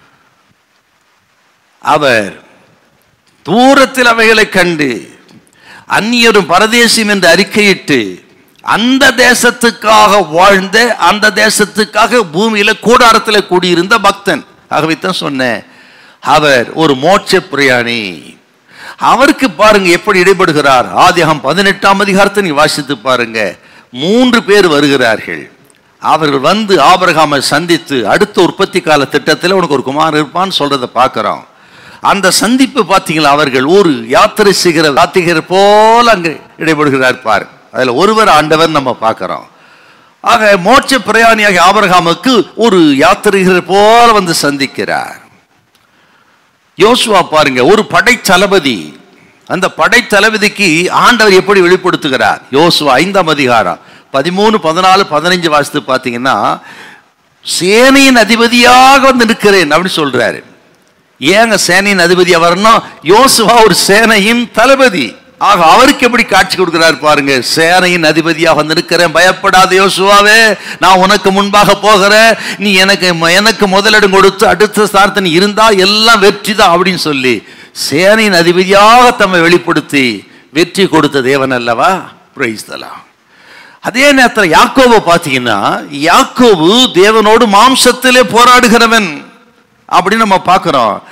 அவர் தூரத்தில் அவைகளை கண்டு அந்நியரும் பரதேசியும் என்று அறிக்கையிட்டு அந்த தேசத்துக்காக வாழ்ந்த, அந்த தேசத்துக்காக பூமியில கூடாரத்தில் கூடியிருந்த பக்தன். ஆகவே தான் சொன்னேன், அவர் ஒரு மோட்ச பிரயாணி. அவருக்கு பாருங்க எப்படி இடைபடுகிறார். ஆதியாகமம் 18ஆம் அதிகாரத்தை நீ வாசித்து பாருங்க. 3 பேர் வருகிறார்கள். அவர்கள் வந்து ஆபிரகாமை சந்தித்து அடுத்த உற்பத்தி கால திட்டத்தில் உனக்கு ஒரு குமாரன் இருப்பான்னு சொல்றதை பார்க்கிறோம். அந்த சந்திப்பு பார்த்தீங்களா, அவர்கள் ஒரு யாத்திரை செய்கிற போல அங்கே இடைபடுகிறார் பாரு. அதுல ஒருவர் ஆண்டவர் நம்ம பார்க்கிறோம். ஆக மோட்ச பிரயாணியாக ஆபிரகாமுக்கு ஒரு யாத்திரிகர் போல வந்து சந்திக்கிறார். யோசுவா பாருங்க, ஒரு படை தளபதி. அந்த படை தளபதிக்கு ஆண்டவர் எப்படி வெளிப்படுத்துகிறார்? யோசுவா 5ஆம் அதிகாரம் 13, 14, 15 வாசித்து பார்த்தீங்கன்னா, சேனையின் அதிபதியாக வந்து நிற்கிறேன் அப்படின்னு சொல்றாரு. ஏங்க சேனையின் அதிபதியா வரணும்? யோசுவா ஒரு சேனையின் தளபதி. ஆக அவருக்கு எப்படி காட்சி கொடுக்கிறார் பாருங்க. சேனையின் அதிபதியாக வந்து நிற்கிறேன், பயப்படாத யோசுவாவே, நான் உனக்கு முன்பாக போகிறேன், நீ எனக்கு முதலிடம் கொடுத்து அடுத்த ஸ்தானத்தை நீ இருந்தா எல்லாம் வெற்றி தான் அப்படின்னு சொல்லி சேனையின் அதிபதியாக தம்மை வெளிப்படுத்தி வெற்றி கொடுத்த தேவன் அல்லவா? Praise the lord. அதே நேரத்தில் யாக்கோபு பார்த்தீங்கன்னா, யாக்கோபு தேவனோடு மாம்சத்திலே போராடுகிறவன் அப்படின்னு நம்ம பார்க்கிறோம்.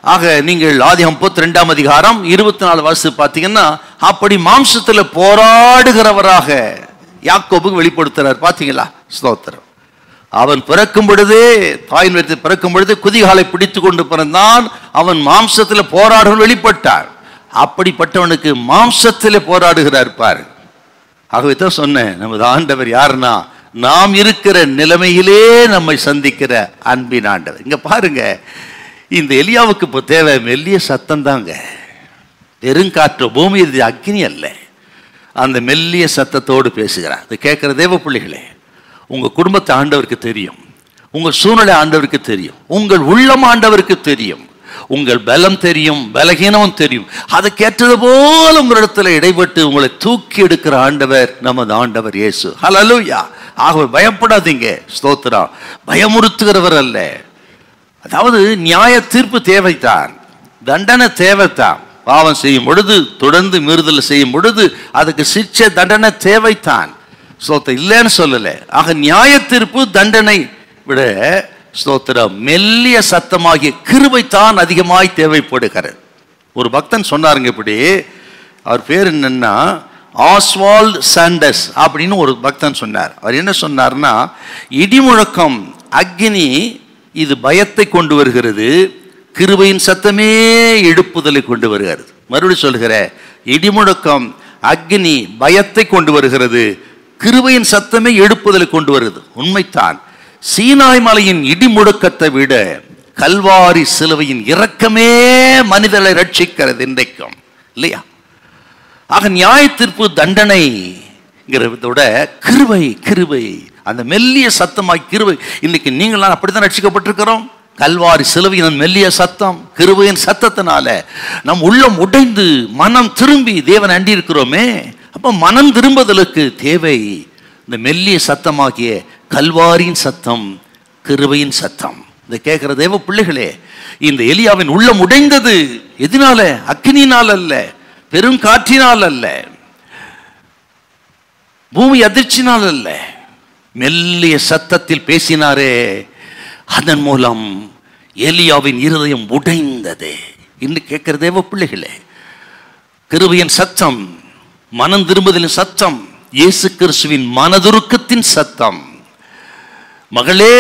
ஆக நீங்கள் ஆதியாகமம் 32ஆம் அதிகாரம் 24 வாசித்து பார்த்தீங்கன்னா, அப்படி மாம்சத்துல போராடுகிறவராக யாக்கோபுக்கு வெளிப்படுத்துறார். பார்த்தீங்களா? ஸ்தோத்திரம். அவன் பிறக்கும் பொழுதே, தாயின் வயிற்றில் பிறக்கும் பொழுது குதிகாலை பிடித்து கொண்டு பிறந்தான். அவன் மாம்சத்துல போராடுகள் வெளிப்பட்டார். அப்படிப்பட்டவனுக்கு மாம்சத்திலே போராடுகிறார் பாரு. ஆகவே தான் சொன்னேன், நமது ஆண்டவர் யாருன்னா, நாம் இருக்கிற நிலைமையிலே நம்மை சந்திக்கிற அன்பின் ஆண்டவர். இங்க பாருங்க, இந்த எலியாவுக்கு இப்போ தேவை மெல்லிய சத்தம் தாங்க. பெருங்காற்று, பூமி அக்னி அல்ல. அந்த மெல்லிய சத்தத்தோடு பேசுகிறார். அது கேட்கிற தேவ பிள்ளைகளே, உங்க குடும்பத்தை ஆண்டவருக்கு தெரியும், உங்க சூழ்நிலை ஆண்டவருக்கு தெரியும், உங்கள் உள்ளம் ஆண்டவருக்கு தெரியும், உங்கள் பலம் தெரியும், பலகீனம் தெரியும். அதை கேட்டது போல உங்களிடத்துல இடைப்பட்டு உங்களை தூக்கி எடுக்கிற ஆண்டவர் நமது ஆண்டவர் இயேசு. ஹல்லேலூயா. ஆகவே பயப்படாதீங்க. ஸ்தோத்திரம். பயமுறுத்துகிறவர் அல்ல. அதாவது நியாய தீர்ப்பு தேவைத்தான், தண்டனை தேவைத்தான். பாவம் செய்யும் பொழுது, தொடர்ந்து மீறுதல் செய்யும் பொழுது அதுக்கு சிக்ஷை தண்டனை தேவைத்தான். ஸ்தோத்திரம், இல்லைன்னு சொல்லல. ஆக நியாய தீர்ப்பு தண்டனை விட ஸ்தோத்திரம் மெல்லிய சத்தமாகிய கிருபைத்தான் அதிகமாய் தேவைப்படுகிறது. ஒரு பக்தன் சொன்னாருங்க இப்படி, அவர் பேர் என்னன்னா ஆஸ்வால்ட் சாண்டர்ஸ் அப்படின்னு ஒரு பக்தன் சொன்னார். அவர் என்ன சொன்னார்னா, இடிமுழக்கம் அக்னி இது பயத்தை கொண்டு வருகிறது, கிருபையின் சத்தமே எழுப்புதலை கொண்டு வருகிறது. மறுபடியும் சொல்கிற, இடிமுழக்கம் அக்னி பயத்தை கொண்டு வருகிறது, கிருபையின் சத்தமே எழுப்புதலை கொண்டு வருகிறது. உண்மைத்தான். சீனாய் மலையின் இடிமுழக்கத்தை விட கல்வாரி சிலுவையின் இரக்கமே மனிதர்களை ரட்சிக்கிறது இன்றைக்கும், இல்லையா? ஆக நியாய தீர்ப்பு தண்டனைங்கிறதோட கிருபை, கிருபை அந்த மெல்லிய சத்தமாய் கிருபை. இன்னைக்கு நீங்களாம் அப்படித்தான் ரட்சிக்கப்பட்டிருக்கிறோம். கல்வாரி சிலுவையின் மெல்லிய சத்தம், கிருபையின் சத்தத்தினால நம் உள்ளம் உடைந்து மனம் திரும்பி தேவன் அண்டி இருக்கிறோமே. அப்ப மனம் திரும்புதலுக்கு தேவை இந்த மெல்லிய சத்தமாகிய கல்வாரியின் சத்தம், கிருபையின் சத்தம். இதை கேட்கிற தேவ பிள்ளைகளே, இந்த எலியாவின் உள்ளம் உடைந்தது எதனால? அக்னியினால் அல்ல, பெருங்காற்றினால் அல்ல, பூமி அதிர்ச்சினால் அல்ல, மெல்லிய சத்தத்தில் பேசினாரே, அதன் மூலம் எலியாவின் இருதயம் உடைந்தது. இன்று கேட்கிற தேவ பிள்ளைகளே, கிருபையின் சத்தம், மனம் திரும்புதலின் சத்தம், இயேசு கிறிஸ்துவின் மனதுருக்கத்தின் சத்தம். மகளே,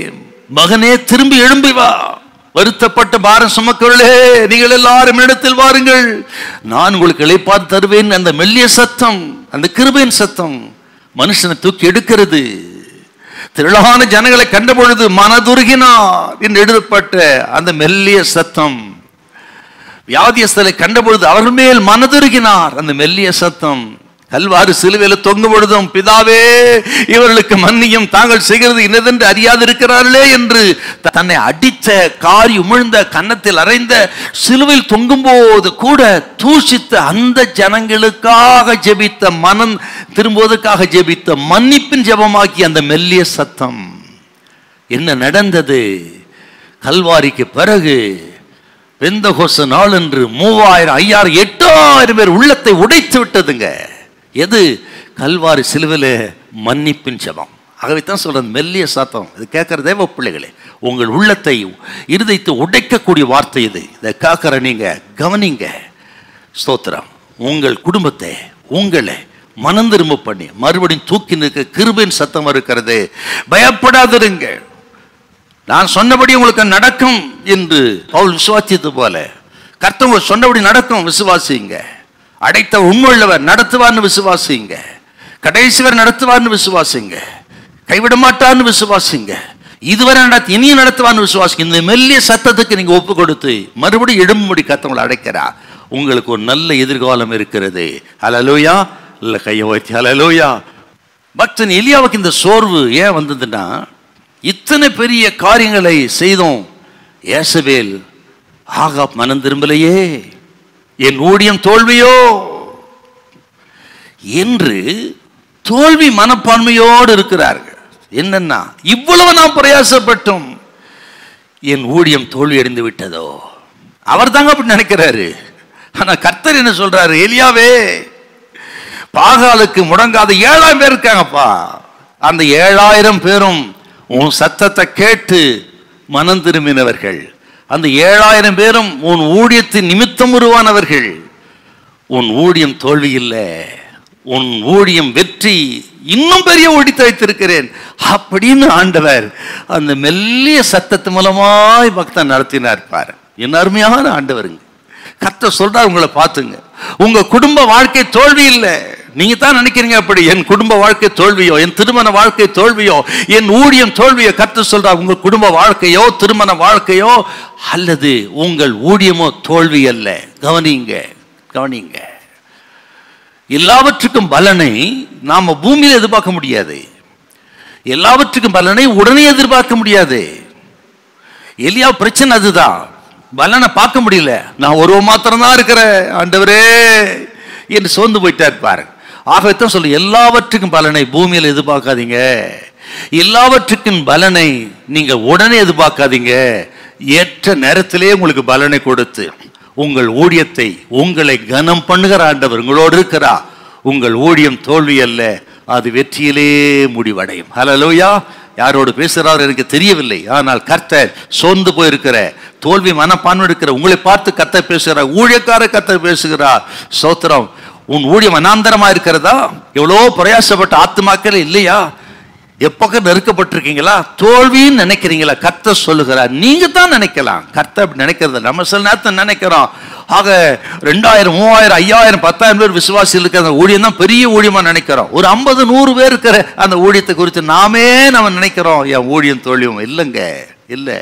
மகனே, திரும்பி எழும்பி வா, வருத்தப்பட்ட பாரம் சுமக்கிறவர்களே, நீங்கள் எல்லாரும் இடத்தில் வாருங்கள், நான் உங்களுக்கு இளைப்பாறுதல் தருவேன். அந்த மெல்லிய சத்தம், அந்த கிருபையின் சத்தம் மனுஷனை தூக்கி எடுக்கிறது. திரளான ஜனங்களை கண்டபொழுது மனதுருகினார் என்று எழுதப்பட்ட அந்த மெல்லிய சத்தம், வியாதியஸ்தலை கண்டபொழுது அவர்கள் மேல் மனதுருகினார் அந்த மெல்லிய சத்தம். கல்வாரி சிலுவையில தொங்கும் பொழுதும், பிதாவே இவர்களுக்கு மன்னியும், தாங்கள் செய்கிறது இன்னதென்று அறியாது இருக்கிறார்களே என்று தன்னை அடித்த, காரி உமிழ்ந்த, கன்னத்தில் அறைந்த, சிலுவையில் தொங்கும் போது கூட தூஷித்த அந்த ஜனங்களுக்காக ஜெபித்த, மனம் திரும்புவதற்காக ஜெபித்த மன்னிப்பின் ஜெபமாக்கி அந்த மெல்லிய சத்தம். என்ன நடந்தது? கல்வாரிக்கு பிறகு பெந்தகோஸ்து நாள் என்று 3000, 5000, 8000 பேர் உள்ளத்தை உடைத்து விட்டதுங்க. எது? கல்வாரி சிலுவையில மன்னிப்பின் ஜெபம். ஆகவே தான் சொல்றது மெல்லிய சத்தம். இது கேட்கிற தேவ பிள்ளைகளே, உங்கள் உள்ளத்தை, இருதயத்தை உடைக்கக்கூடிய வார்த்தை இது. இதை கேட்கிற நீங்க கவனிங்க. ஸ்தோத்திரம். உங்கள் குடும்பத்தை, உங்களை மனம் திரும்ப பண்ணி மறுபடியும் தூக்கி நிற்க கிருபையின் சத்தம் இருக்கிறது. பயப்படாதிருங்க, நான் சொன்னபடி உங்களுக்கு நடக்கும் என்று பவுல் விசுவாசித்தது போல கர்த்தர் உங்களுக்கு சொன்னபடி நடக்கும். விசுவாசிங்க. அடைத்த உண்மையுள்ளவர் நடத்துவார்னு விசுவாசிங்க. கடைசி வரை நடத்துவார்னு விசுவாசிங்க. கைவிட மாட்டார்னு விசுவாசிங்க. இதுவரை இனியும் நடத்துவார்னு விசுவாசிங்க. இந்த மெல்லிய சத்தத்துக்கு நீங்க ஒப்பு கொடுத்து மறுபடியும் எழும்படி கர்த்தர் அடைக்கிறா. உங்களுக்கு ஒரு நல்ல எதிர்காலம் இருக்கிறது. ஹல்லேலூயா. இல்ல கையை வைத்து ஹல்லேலூயா. பக்தன் எலியாவுக்கு இந்த சோர்வு ஏன் வந்ததுன்னா, இத்தனை பெரிய காரியங்களை செய்தோம், ஏசபேல் ஆகாப் மனம் திரும்பலையே, என் ஊழியம் தோல்வியோ என்று தோல்வி மனப்பான்மையோடு இருக்கிறார்கள். என்னன்னா, இவ்வளவு நாம் பிரயாசப்பட்டும் என் ஊழியம் தோல்வி அடைந்து விட்டதோ. அவர் தாங்க அப்படி நினைக்கிறாரு. ஆனா கர்த்தர் என்ன சொல்றாரு? எலியாவே, பாகாலுக்கு முடங்காத 7000 பேர் இருக்காங்கப்பா. அந்த 7000 பேரும் உன் சத்தத்தை கேட்டு மனம் திரும்பினவர்கள். அந்த 7000 பேரும் உன் ஊழியத்தின் நிமித்தம் உருவானவர்கள். உன் ஊழியம் தோல்வி இல்லை, உன் ஊழியம் வெற்றி, இன்னும் பெரிய ஊழியத்தை வைத்திருக்கிறேன் அப்படின்னு ஆண்டவர் அந்த மெல்லிய சத்தத்து மூலமாய் பக்தன் நடத்தினார். பாரு, என்ன அருமையான ஆண்டவருங்க. கர்த்தர் சொல்றார், உங்களை பார்த்துங்க, உங்க குடும்ப வாழ்க்கை தோல்வி இல்லை. நீங்க தான் நினைக்கிறீங்க அப்படி, என் குடும்ப வாழ்க்கை தோல்வியோ, என் திருமண வாழ்க்கை தோல்வியோ, என் ஊழியம் தோல்வியோ. கர்த்தர் சொல்றார், உங்க குடும்ப வாழ்க்கையோ திருமண வாழ்க்கையோ அல்லது உங்கள் ஊழியமோ தோல்வி அல்ல. கவனிங்க கவனிங்க. எல்லாவற்றுக்கும் பலனை நாம பூமியில் எதிர்பார்க்க முடியாது. எல்லாவற்றுக்கும் பலனை உடனே எதிர்பார்க்க முடியாது. எலியா பிரச்சனை அதுதான், பலனை பார்க்க முடியல. நான் ஒருவன் மாத்திரம் தான் இருக்கிறேன் ஆண்டவரே என்று சோர்ந்து போயிட்டார். பாரு, ஆகத்தான் சொல்லு, எல்லாவற்றுக்கும் பலனை பூமியில் எதிர்பார்க்காதீங்க. எல்லாவற்றுக்கும் பலனை நீங்க உடனே எதிர்பார்க்காதீங்க. ஏற்ற நேரத்திலே உங்களுக்கு பலனை கொடுத்து உங்கள் ஊழியத்தை, உங்களை கனம் பண்ணுகிற ஆண்டவர் உங்களோடு இருக்கிறா. உங்கள் ஊழியம் தோல்வி அல்ல, அது வெற்றியிலே முடிவடையும். ஹல்லேலூயா. யாரோடு பேசுகிறார் எனக்கு தெரியவில்லை, ஆனால் கர்த்தர் சோர்ந்து போயிருக்கிற, தோல்வி மனப்பான்மை இருக்கிற உங்களை பார்த்து கர்த்தர் பேசுகிறார். ஊழியக்கார கர்த்தர் பேசுகிறார். ஸ்தோத்திரம். உன் ஊழியம் அனாந்தரமா இருக்கிறதா? எவ்வளோ பிரயாசப்பட்ட ஆத்துமாக்கள் இல்லையா? எப்பக்கம் நெருக்கப்பட்டிருக்கீங்களா? தோல்வின்னு நினைக்கிறீங்களா? கர்த்தர் சொல்லுகிறார், நீங்க தான் நினைக்கலாம், கர்த்தர் அப்படி நினைக்கிறது. நம்ம சில நேரத்தை நினைக்கிறோம், ஆக 2000 3000 5000 10,000 பேர் விசுவாசிகள் இருக்கிற அந்த ஊழியம் தான் பெரிய ஊழியமா நினைக்கிறோம். ஒரு 50 100 பேர் இருக்கிற அந்த ஊழியத்தை குறித்து நம்ம நினைக்கிறோம் என் ஊழியம் தோல்வியும் இல்லைங்க, இல்லை.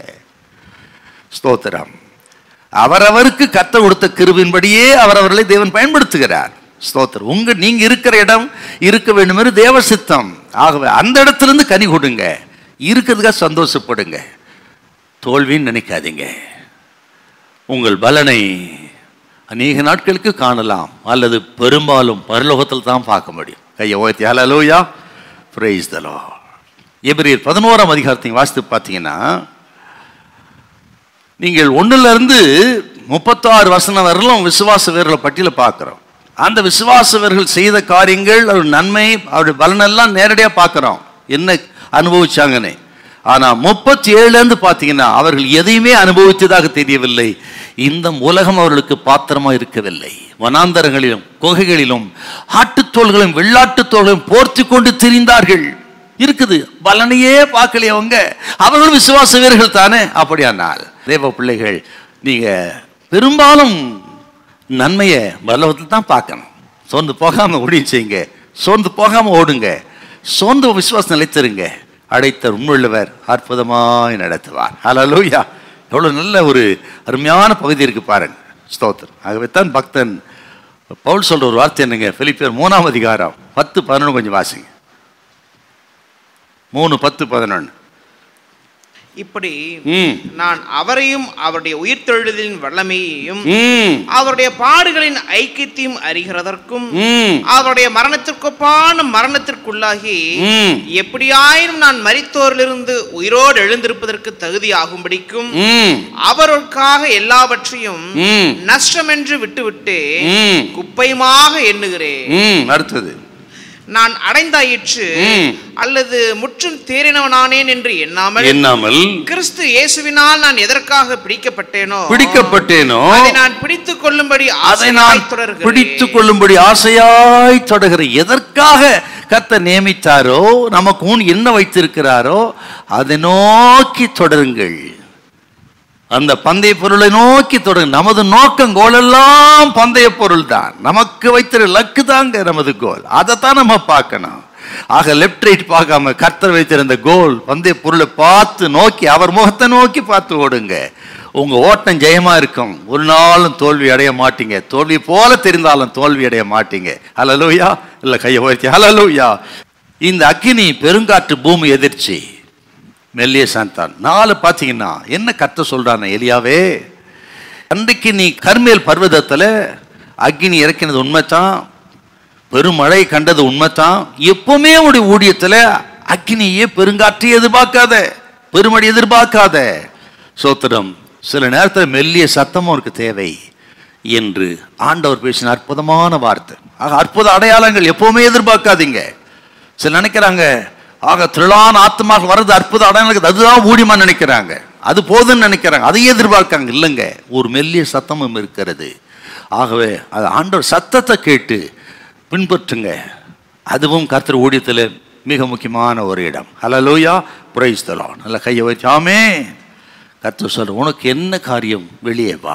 ஸ்தோத்திரம். அவரவருக்கு கர்த்தர் கொடுத்த கிருபையின்படியே அவரவர்களை தேவன் பயன்படுத்துகிறார். ஸ்தோத்திரம். நீங்க இருக்கிற இடம் இருக்க வேண்டும் என்று தேவ சித்தம். ஆகவே அந்த இடத்திலிருந்து கனி கொடுங்க, இருக்கிறதுக்காக சந்தோஷப்படுங்க, தோல்வின்னு நினைக்காதீங்க. உங்கள் பலனை அநேக நாட்களுக்கு காணலாம், அல்லது பெரும்பாலும் பரலோகத்தில் தான் பார்க்க முடியும். கையை உயர்த்தி ஹல்லேலூயா, பிரைஸ் தி லார்ட். எபிரேயர் 11ஆம் அதிகாரத்தை வாசித்து பார்த்தீங்கன்னா, நீங்கள் 1 36 வசனம் வரலும் விசுவாச வீரர்களை பட்டியல பார்க்கிறோம். அந்த விசுவாச வீரர்கள் செய்த காரியங்கள், அவருடைய நன்மை, அவருடைய பலனெல்லாம் நேரடியாக பார்க்கிறோம், என்ன அனுபவிச்சாங்கன்னு. ஆனால் 37 பார்த்தீங்கன்னா அவர்கள் எதையுமே அனுபவித்ததாக தெரியவில்லை. இந்த உலகம் அவர்களுக்கு பாத்திரமா இருக்கவில்லை. வனாந்தரங்களிலும் குகைகளிலும் ஆட்டுத்தோள்களும் வெள்ளாட்டுத்தோள்களும் போர்த்தி கொண்டு திரிந்தார்கள். இருக்குது, பலனையே பார்க்கலையே அவங்க. அவர்களும் விசுவாச வீரர்கள் தானே. அப்படியானால் தேவ பிள்ளைகள், நீங்க பெரும்பாலும் நன்மையை பலவத்தில் தான் பார்க்கணும். சோர்ந்து போகாம ஊழியம் செய்யுங்க, சோர்ந்து போகாம ஓடுங்க, சோர்ந்து விசுவாசம் நிலைத்திருங்க. அழைத்த உண்மையுள்ளவர் அற்புதமாய் நடத்துவார். ஹல்லேலூயா. எவ்வளவு நல்ல ஒரு அருமையான பகுதி இருக்கு பாருங்க. ஸ்தோத்திரம். ஆகவே தான் பக்தன் பவுல் சொல்ற ஒரு வார்த்தை என்னங்க, பிலிப்பியர் 3ஆம் அதிகாரம் 10 11 கொஞ்சம் வாசிங்க. 3 10 11. இப்படி நான் அவரையும் அவருடைய உயிர்த்தெழுதலின் வல்லமையையும் அவருடைய பாடுகளின் ஐக்கியத்தையும் அறிகிறதற்கும் அவருடைய மரணத்திற்கொப்பான மரணத்திற்குள்ளாகி எப்படியாயினும் நான் மரித்தோரிலிருந்து உயிரோடு எழுந்திருப்பதற்கு தகுதியாகும்படிக்கும் அவருக்காக எல்லாவற்றையும் நஷ்டம் என்று விட்டுவிட்டு குப்பையுமாக எண்ணுகிறேன். அடுத்தது, நான் அடைந்தாயிற்று அல்லது முற்றும் தேறினவனானேன் என்று எண்ணாமல் கிறிஸ்து இயேசுவினால் நான் எதற்காக பிடிக்கப்பட்டேனோ அதை நான் பிடித்துக் கொள்ளும்படி ஆசையாய் தொடர்கிறேன். எதற்காக கர்த்தர் நியமித்தாரோ, நமக்கு என்ன வைத்திருக்கிறாரோ அதை நோக்கி தொடருங்கள். அந்த பந்தய பொருளை நோக்கி தொடங்க. நமது நோக்கம், கோல் எல்லாம் பந்தய பொருள் தான். நமக்கு வைத்திரு லக்கு தாங்க நமது கோல். அதைத்தான் நம்ம பார்க்கணும். ஆக லெப்ட் ரைட் பார்க்காம கர்த்தர் வைத்திருந்த கோல் பந்தய பொருளை பார்த்து நோக்கி, அவர் முகத்தை நோக்கி பார்த்து ஓடுங்க. உங்க ஓட்டம் ஜெயமா இருக்கும். ஒரு நாளும் தோல்வி அடைய மாட்டீங்க. தோல்வி போல தெரிந்தாலும் தோல்வி அடைய மாட்டீங்க. ஹல்லேலூயா. இல்ல கையை உயர்த்தி ஹல்லேலூயா. இந்த அக்கினி பெருங்காற்று பூமி எதிர்ச்சி மெல்லிய சாந்தான் 4 பார்த்தீங்கன்னா என்ன கர்த்தர் சொல்றான, எலியாவே அன்றைக்கு நீ கர்மேல் பர்வதத்தில் அக்னி இறக்கினது உண்மைத்தான், பெருமழை கண்டது உண்மைத்தான். எப்பவுமே உடைய ஊழியத்தில் அக்னியே பெருங்காற்றை எதிர்பார்க்காத, பெருமழை எதிர்பார்க்காத. சோத்திரம். சில நேரத்தில் மெல்லிய சத்தமும் இருக்கு தேவை என்று ஆண்டவர் பேசின அற்புதமான வார்த்தை. ஆக அற்புத அடையாளங்கள் எப்பவுமே எதிர்பார்க்காதீங்க. சில நினைக்கிறாங்க, ஆக திரளான ஆத்மாக்கள் வர்றது அற்புத அடையாளம், அதுதான் ஊழியமா நினைக்கிறாங்க. அது போதுன்னு நினைக்கிறாங்க, அதை எதிர்பார்க்காங்க. இல்லைங்க, ஒரு மெல்லிய சத்தமும் இருக்கிறது. ஆகவே அது ஆண்டவர் சத்தத்தை கேட்டு பின்பற்றுங்க. அதுவும் கர்த்தர் ஊழியத்தில் மிக முக்கியமான ஒரு இடம். Hallelujah, praise the lord. நல்ல கையை வச்சு ஆமென். கர்த்தர் சொல்ற, உனக்கு என்ன காரியம்? வெளியே வா,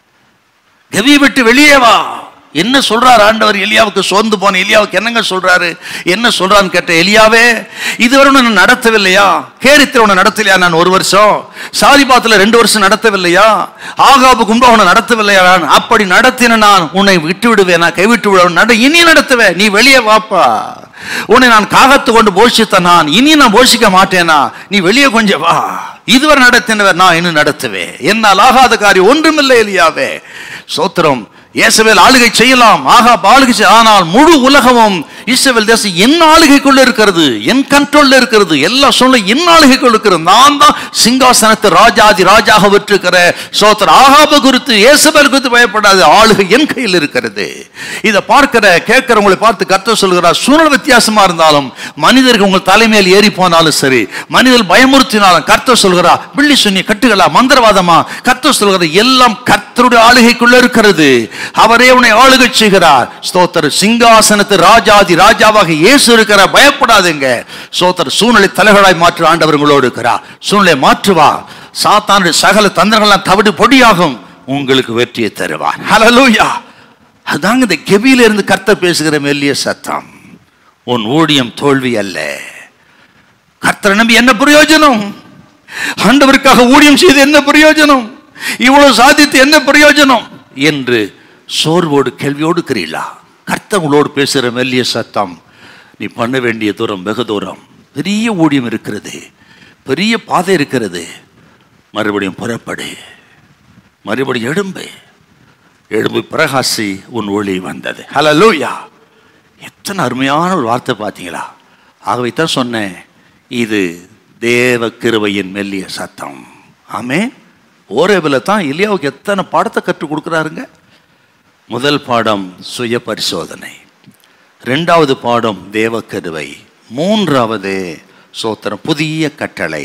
கவியை விட்டு வெளியே வா. என்ன சொல்றாரு ஆண்டவர் எலியாவுக்கு? சோர்ந்து போன எலியாவுக்கு என்னங்க சொல்றாரு? என்ன சொல்றான்னு கேட்ட, எலியாவே, இதுவரை உன்னை நடத்தவில்லையா? கேரித்தில் உன்னை நடத்தலையா? நான் 1 வருஷம், சாரிபாத்துல 2 வருஷம் நடத்தவில்லையா? ஆகாபுக்கு முன்பு உன்னை நடத்தவில்லையா? நான் அப்படி நடத்தின நான் உன்னை விட்டு விடுவேன், கைவிட்டு விடுவேன், இனி நடத்துவேன். நீ வெளியே வாப்பா. உன்னை நான் காகத்து கொண்டு போஷித்த நான் இனி நான் போஷிக்க மாட்டேனா? நீ வெளியே கொஞ்சம் வா. இதுவரை நடத்தினவர் நான் இன்னும் நடத்துவேன். என்னால் ஆகாத காரியம் ஒன்றுமில்லை எலியாவே. சோத்திரம். இயேசுவேல் ஆளுகை செய்யலாம், ஆகாப் ஆளுகை, ஆனால் முழு உலகமும் இஸ்ரவேல் தேசம் என் ஆளுகைக்குள்ள இருக்கிறது, என் கண்ட்ரோல்ல இருக்கிறது. எல்லா சூழ்நிலை என் ஆளுகைக்குள்ள இருக்கிறது. நான் தான் சிங்காசனத்தை ராஜாதி ராஜாக விட்டிருக்கிற. சோத்திரம். ஆகாப குறித்து, இயேசுவேல் குறித்து பயப்படாது, ஆளுகை என் கையில் இருக்கிறது. இதை பார்க்கிற கேட்கிறவங்களை பார்த்து கர்த்தர் சொல்கிறார், சூழ்நிலை வித்தியாசமா இருந்தாலும், மனிதர்கள் உங்கள் தலைமையில் ஏறி போனாலும் சரி, மனிதர்கள் பயமுறுத்தினாலும், கர்த்தர் சொல்கிறார், பிள்ளி சுன்னி கட்டுகளா, மந்திரவாதமா, கர்த்தர் சொல்கிறார், எல்லாம் கர்த்தருடைய ஆளுகைக்குள்ள இருக்கிறது. அவரே உன்னை ஆளுகை செய்கிறார். ஸ்தோத்திரம். சிங்காசனத்து ராஜாதி ராஜாவாக இயேசு இருக்கிறார். பயப்படாதீங்க. ஸ்தோத்திரம். சூழ்நிலை தலைகளாய் மாற்று ஆண்டவர் உங்களோடு இருக்கிறார். சூழ்நிலை மாற்றுவா. சாத்தானுடைய சகல தந்திரங்கள்லாம் தவிடு பொடியாகும். உங்களுக்கு வெற்றியை தருவார். ஹல்லேலூயா. அதாங்க இந்த கெபியில இருந்து கர்த்தர் பேசுகிற மெல்லிய சத்தம். உன் ஊழியம் தோல்வி அல்ல. கர்த்தரை நம்பி என்ன பிரயோஜனம்? ஆண்டவருக்காக ஊழியம் செய்து என்ன பிரயோஜனம்? இவ்வளவு சாதித்து என்ன பிரயோஜனம் என்று சோர்வோடு கேள்வியோடு இருக்கிறீங்களா? கர்த்தங்களோடு பேசுகிற மெல்லிய சத்தம். நீ பண்ண வேண்டிய தூரம் வெகு தூரம். பெரிய ஊழியம் இருக்கிறது, பெரிய பாதை இருக்கிறது. மறுபடியும் புறப்படு, மறுபடியும் எழும்பு பிரகாசி, உன் ஒளி வந்தது. ஹல்லேலூயா. எத்தனை அருமையான ஒரு வார்த்தை பார்த்தீங்களா? ஆகவே தான் சொன்னேன், இது தேவ கிருபையின் மெல்லிய சத்தம். ஆமென். ஓரேபில் தான் எலியாவுக்கு எத்தனை பாடத்தை கற்றுக் கொடுக்குறாருங்க. முதல் பாடம் சுய பரிசோதனை, 2வது பாடம் தேவ கிருபை, 3வது சோத்திரம் புதிய கட்டளை.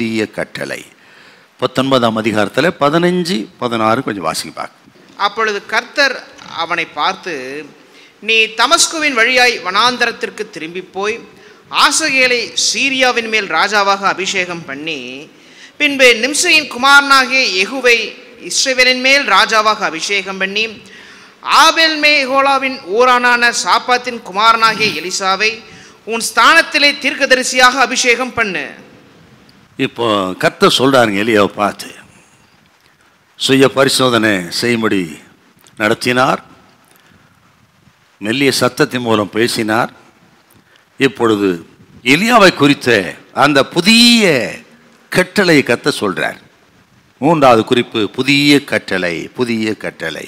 19ஆம் அதிகாரத்தில் 15, 16 கொஞ்சம் வாசிங்க பார்க்க. அப்பொழுது கர்த்தர் அவனை பார்த்து, நீ தமஸ்குவின் வழியாய் வனாந்தரத்திற்கு திரும்பி போய் ஆசகேலை சீரியாவின் மேல் ராஜாவாக அபிஷேகம் பண்ணி, பின்பு நிம்சையின் குமாரனாகிய யெகூவை இஸ்ரவேலின் மேல் ராஜாவாக அபிஷேகம் பண்ணி, ஆபேல் மேகோலாவின் ஊரானான சாப்பாத்தின் குமாரனாகிய எலிசாவை உன் ஸ்தானத்திலே தீர்க்கதரிசியாக அபிஷேகம் பண்ணு. இப்போ கர்த்தர் சொல்றாருங்க எலியாவை பார்த்து, சுய பரிசோதனை செய்யும்படி நடத்தினார், மெல்லிய சத்தத்தின் மூலம் பேசினார். இப்பொழுது எலியாவை குறித்த அந்த புதிய கட்டளை கர்த்தர் சொல்றார். 3வது குறிப்பு, புதிய கட்டளை.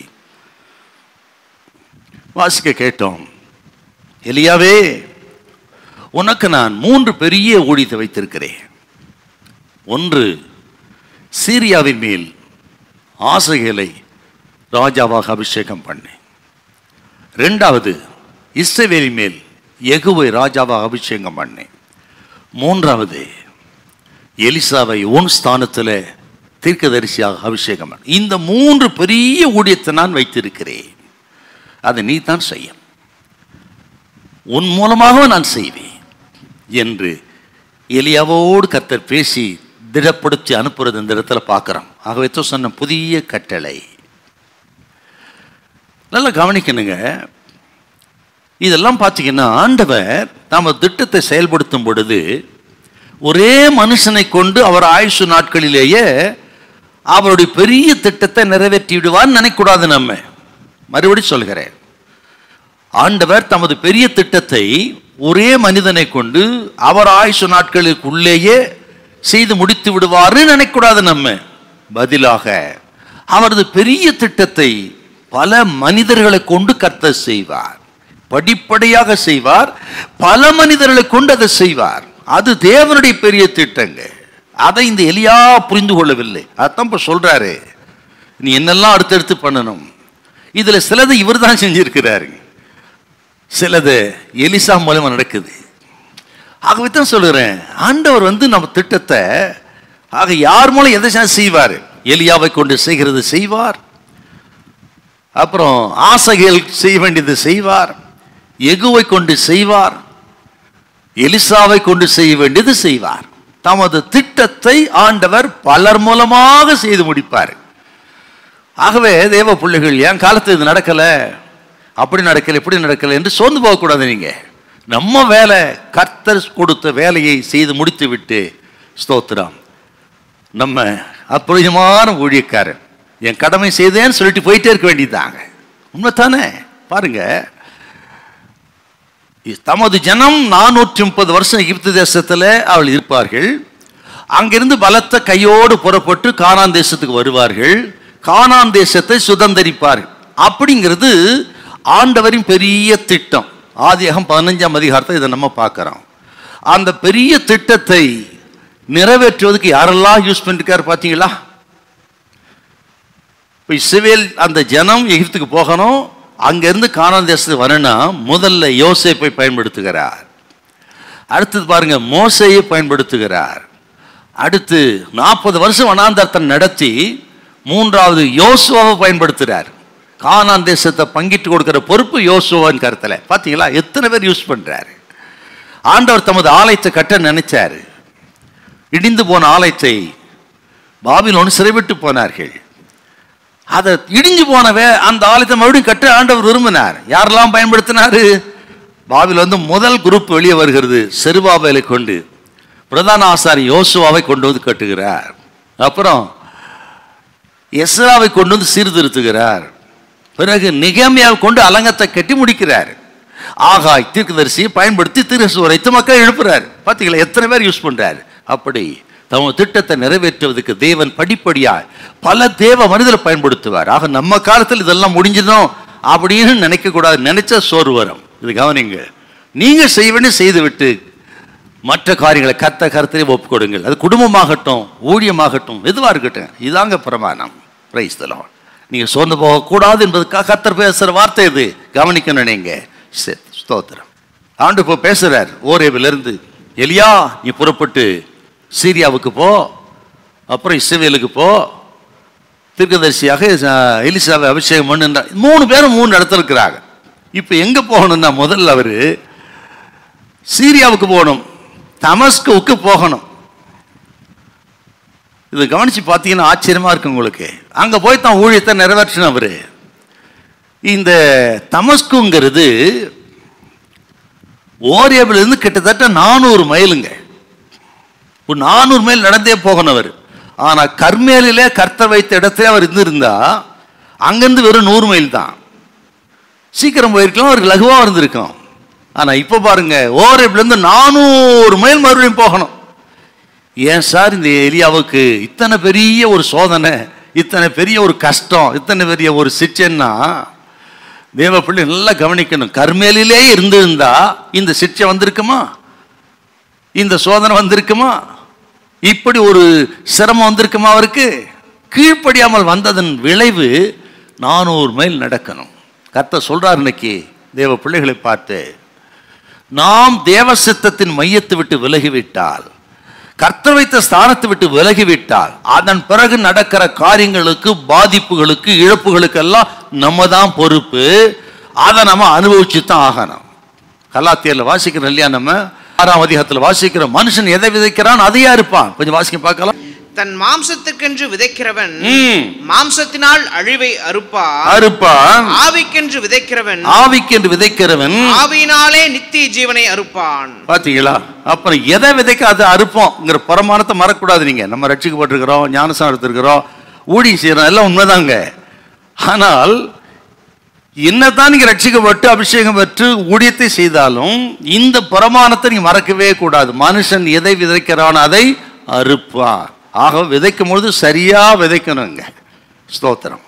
வாசிக்க கேட்டோம். எலியாவே, உனக்கு நான் 3 பெரிய ஊழியத்தை வைத்திருக்கிறேன். 1, சீரியாவின் மேல் ஆசகேலை ராஜாவாக அபிஷேகம் பண்ணு. 2வது, இஸ்ரவேலின் மேல் யெகூவை ராஜாவாக அபிஷேகம் பண்ணு. 3வது, எலிசாவை உன் ஸ்தானத்தில் தீர்க்கதரிசியாக அபிஷேகம் பண்ணு. இந்த 3 பெரிய ஊழியத்தை நான் வைத்திருக்கிறேன். அதை நீ தான் செய்ய, உன் மூலமாக நான் செய்வேன் என்று எலியாவோடு கர்த்தர் பேசி திடப்படுத்தி அனுப்புறது இந்த இடத்துல பார்க்கிறோம். ஆகவே சொன்ன புதிய கட்டளை. நல்லா கவனிக்கணுங்க. இதெல்லாம் பார்த்தீங்கன்னா, ஆண்டவர் நம்ம திட்டத்தை செயல்படுத்தும் பொழுது ஒரே மனுஷனை கொண்டு அவர் ஆயுசு நாட்களிலேயே அவருடைய பெரிய திட்டத்தை நிறைவேற்றி விடுவார்னு நினைக்கூடாது. நம்ம மறுபடியும் சொல்கிறேன், ஆண்டவர் தமது பெரிய திட்டத்தை ஒரே மனிதனை கொண்டு அவர் ஆயுசு நாட்களுக்குள்ளேயே செய்து முடித்து விடுவார்னு நினைக்கூடாது. நம்ம பதிலாக அவரது பெரிய திட்டத்தை பல மனிதர்களை கொண்டு கர்த்தர் செய்வார், படிப்படியாக செய்வார், பல மனிதர்களை கொண்டு அதை செய்வார். அது தேவனுடைய பெரிய திட்டங்க. அதை இந்த எலியா புரிந்து கொள்ளவில்லை. அதான் இப்ப சொல்றாரு, நீ என்னெல்லாம் அடுத்தடுத்து பண்ணணும். இதுல சிலது இவர் தான் செஞ்சிருக்கிறாரு, சிலது எலிசா மூலமா நடக்குது. ஆகவே தான் சொல்லுறேன், ஆண்டவர் நம்ம திட்டத்தை ஆக யார் மூலம் எதை செய்வார்? எலியாவை கொண்டு செய்கிறது செய்வார், அப்புறம் ஆசைகள் செய்ய வேண்டியது செய்வார், எகுவை கொண்டு செய்வார், எலிசாவை கொண்டு செய்ய வேண்டியது செய்வார். தமது திட்டத்தை ஆண்டவர் பலர் மூலமாக செய்து முடிப்பார். ஆகவே தேவ பிள்ளைகள், என் காலத்தில் இது நடக்கல, அப்படி நடக்கல, இப்படி நடக்கல என்று சோர்ந்து போகக்கூடாது. நீங்க நம்ம வேலை, கர்த்தர் கொடுத்த வேலையை செய்து முடித்து விட்டு, ஸ்தோத்திரம், நம்ம அற்புதமான ஊழியக்காரன், என் கடமை செய்தேன்னு சொல்லிட்டு போயிட்டே இருக்க வேண்டியதாங்க. உண்மைத்தானே? பாருங்க, தமது ஜனம் 430 வருஷம் எகிப்து தேசத்தில் அவள் இருப்பார்கள். அங்கிருந்து பலத்த கையோடு புறப்பட்டு கானான் தேசத்துக்கு வருவார்கள். கானான் தேசத்தை சுதந்தரிப்பார்கள். அப்படிங்கிறது ஆண்டவரின் பெரிய திட்டம். ஆதியாகமம் 15ஆம் அதிகாரத்தை இதை நம்ம பார்க்கிறோம். அந்த பெரிய திட்டத்தை நிறைவேற்றுவதற்கு யாரெல்லாம் யூஸ் பண்ணிருக்காரு பார்த்தீங்களா? இப்போ இஸ்ரவேல் அந்த ஜனம் எகிப்துக்கு போகணும், அங்கிருந்து கானான் தேசத்துக்கு வரணும்னா முதல்ல யோசேப்பை பயன்படுத்துகிறார். அடுத்தது பாருங்க, மோசேயை பயன்படுத்துகிறார். அடுத்து 40 வருஷம் வனாந்தரத்தை நடத்தி மூன்றாவது யோசுவாவை பயன்படுத்துகிறார். கானான் தேசத்தை பங்கிட்டு கொடுக்கிற பொறுப்பு யோசுவாவின் கருத்தில். பார்த்தீங்களா எத்தனை பேர் யூஸ் பண்றாரு? ஆண்டவர் தமது ஆலயத்தை கட்ட நினைச்சாரு. இடிந்து போன ஆலயத்தை பாபிலோன் சிறைவிட்டு போனார்கள். அதை இடிஞ்சு போனவே அந்த ஆலயத்தை மறுபடியும் கட்ட ஆண்டவர் விரும்பினார். யாரெல்லாம் பயன்படுத்தினாரு? பாபிலோன் முதல் குரூப் வெளியே வருகிறது. செருபாபேலை கொண்டு பிரதான ஆசாரி யோசுவாவை கொண்டு வந்து கட்டுகிறார். அப்புறம் எஸ்ராவை கொண்டு வந்து சீர்திருத்துகிறார். பிறகு நிகேமியாவை கொண்டு அலங்கத்தை கட்டி முடிக்கிறார். ஆகாய் தீர்க்கதரிசியை பயன்படுத்தி தீர்க்கதரிசி உரைத்து மக்கள் எழுப்புறார். பார்த்தீங்களா எத்தனை பேர் யூஸ் பண்றாரு? அப்படி தமது திட்டத்தை நிறைவேற்றுவதற்கு தேவன் படிப்படியாக பல தேவ மனிதரை பயன்படுத்துவார். ஆக நம்ம காலத்தில் இதெல்லாம் முடிஞ்சிடும் அப்படின்னு நினைக்க கூடாது. நினைச்சா சோறு வரும். இது கவனிங்க. நீங்க செய்ய வேண்டிய செய்து விட்டு மற்ற காரியங்களை கர்த்தரே ஒப்பு கொடுங்கள். அது குடும்பமாகட்டும், ஊழியமாகட்டும், எதுவாக இருக்கட்டும். இதாங்க பிரமாணம். Praise the lord. நீங்க சோர்ந்து போகக்கூடாது என்பதுக்காக கர்த்தர் பேசுற வார்த்தை இது. கவனிக்கணும். நீங்க ஸ்தோத்திரம். ஆண்டு இப்போ பேசுறார். ஓரேபிலிருந்து, எலியா நீ புறப்பட்டு சீரியாவுக்கு போ, அப்புறம் இஸ்ரவேலுக்கு போ, தீர்க்கதரிசியாக எலிசாவை அபிஷேகம் பண்ணுன்ற 3 பேரும் 3 இடத்துல இருக்கிறாங்க. இப்போ எங்க போகணும்னா முதல்ல அவரு சீரியாவுக்கு போகணும், தமஸ்குவுக்கு போகணும். இது கவனிச்சு பார்த்தீங்கன்னா ஆச்சரியமா இருக்கு உங்களுக்கு. அங்க போய் தான் ஊழியத்தை நிறைவேற்றின அவரு. இந்த தமஸ்குங்கிறது ஓரேபில் இருந்து கிட்டத்தட்ட 400 மைலுங்க. 400 மைல் நடந்தே போகணும் அவர். ஆனா கர்மேலிலே கர்த்தர் வைத்த இடத்துல அவர் இருந்திருந்தா அங்கிருந்து வெறும் 100 மைல் தான். சீக்கிரம் போயிருக்கலாம், அவருக்கு லகுவா இருந்திருக்கும். ஆனா இப்ப பாருங்க, ஓரேபில இருந்து 400 மைல் மறுபடியும் போகணும். ஏன் சார் இந்த எலியாவுக்கு இத்தனை பெரிய ஒரு சோதனை, இத்தனை பெரிய ஒரு கஷ்டம், இத்தனை பெரிய ஒரு சிச்சைன்னா தேவ பிள்ளை நல்லா கவனிக்கணும். கர்மேலிலே இருந்திருந்தா இந்த சிச்சை வந்திருக்குமா? இந்த சோதனை வந்திருக்குமா? இப்படி ஒரு சிரமம் வந்திருக்குமா அவருக்கு? கீழ்ப்படியாமல் வந்ததன் விளைவு 400 மைல் நடக்கணும். கர்த்தர் சொல்றார் இன்னைக்கு தேவ பிள்ளைகளை பார்த்து, நாம் தேவ சித்தத்தின் மையத்தை விட்டு விலகிவிட்டால், கர்த்தர் வைத்த ஸ்தானத்தை விட்டு விலகிவிட்டால், அதன் பிறகு நடக்கிற காரியங்களுக்கு, பாதிப்புகளுக்கு, இழப்புகளுக்கு எல்லாம் நம்ம தான் பொறுப்பு. அதை நம்ம அனுபவிச்சு தான் ஆகணும். கலாத்தியர்ல வாசிக்கிறோம் இல்லையா? நம்ம 6ஆம் அதிகாரத்தில் வாசிக்கிறோம். மனுஷன் எதை விதைக்கிறான் அதையா இருப்பான். கொஞ்சம் வாசிக்க பார்க்கலாம். தன் மாம்சத்துக்கென்று விதைக்கிறவன் மாம்சத்தினால் அழிவை அறுப்பான். ஆவிக்கென்று விதைக்கிறவன் ஆவியினாலே நித்திய ஜீவனை அறுப்பான். பாத்தீங்களா? அப்புறம் எதை விதைக்க அதை அறுப்போம்ங்கிற பிரமாணத்தை மறக்கூடாது. நீங்க நம்ம ரட்சிக்கப்பட்டிருக்கிறோம், ஞானஸ்நானம் எடுத்திருக்கிறோம், ஊழியம் செய்யறோம், எல்லாம் உண்மைதாங்க. ஆனால் என்னதான் நீங்க ரட்சிக்கப்பட்டு அபிஷேகம் பெற்று ஊழியத்தை செய்தாலும் இந்த பிரமாணத்தை நீங்க மறக்கவே கூடாது. மனுஷன் எதை விதைக்கிறான் அதை அறுப்பான். ஆக விதைக்கும் பொழுது சரியா விதைக்கணுங்க. ஸ்தோத்திரம்.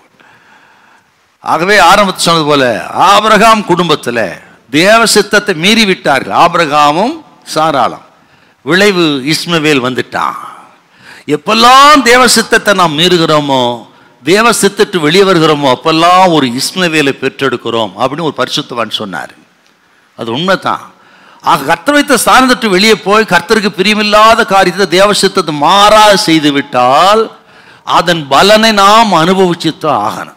ஆகவே ஆரம்பத்தில் சொன்னது போல ஆபிரகாம் குடும்பத்தில் தேவ சித்தத்தை மீறி விட்டார்கள். ஆபிரகாமும் சாராளும். விளைவு இஸ்மவேல் வந்துட்டான். எப்பெல்லாம் தேவ சித்தத்தை நாம் மீறுகிறோமோ, தேவ சித்தத்தை வெளியே வருகிறோமோ, அப்பெல்லாம் ஒரு இஸ்மவேலை பெற்றெடுக்கிறோம் அப்படின்னு ஒரு பரிசுத்தவான் சொன்னார். அது உண்மைதான். ஆக கர்த்தர் வைத்த ஸ்தானத்தை வெளியே போய் கர்த்தருக்கு பிரியமில்லாத காரியத்தை தேவசித்தத்தை மாறா செய்து விட்டால் அதன் பலனை நாம் அனுபவிச்சுத்தான் ஆகணும்.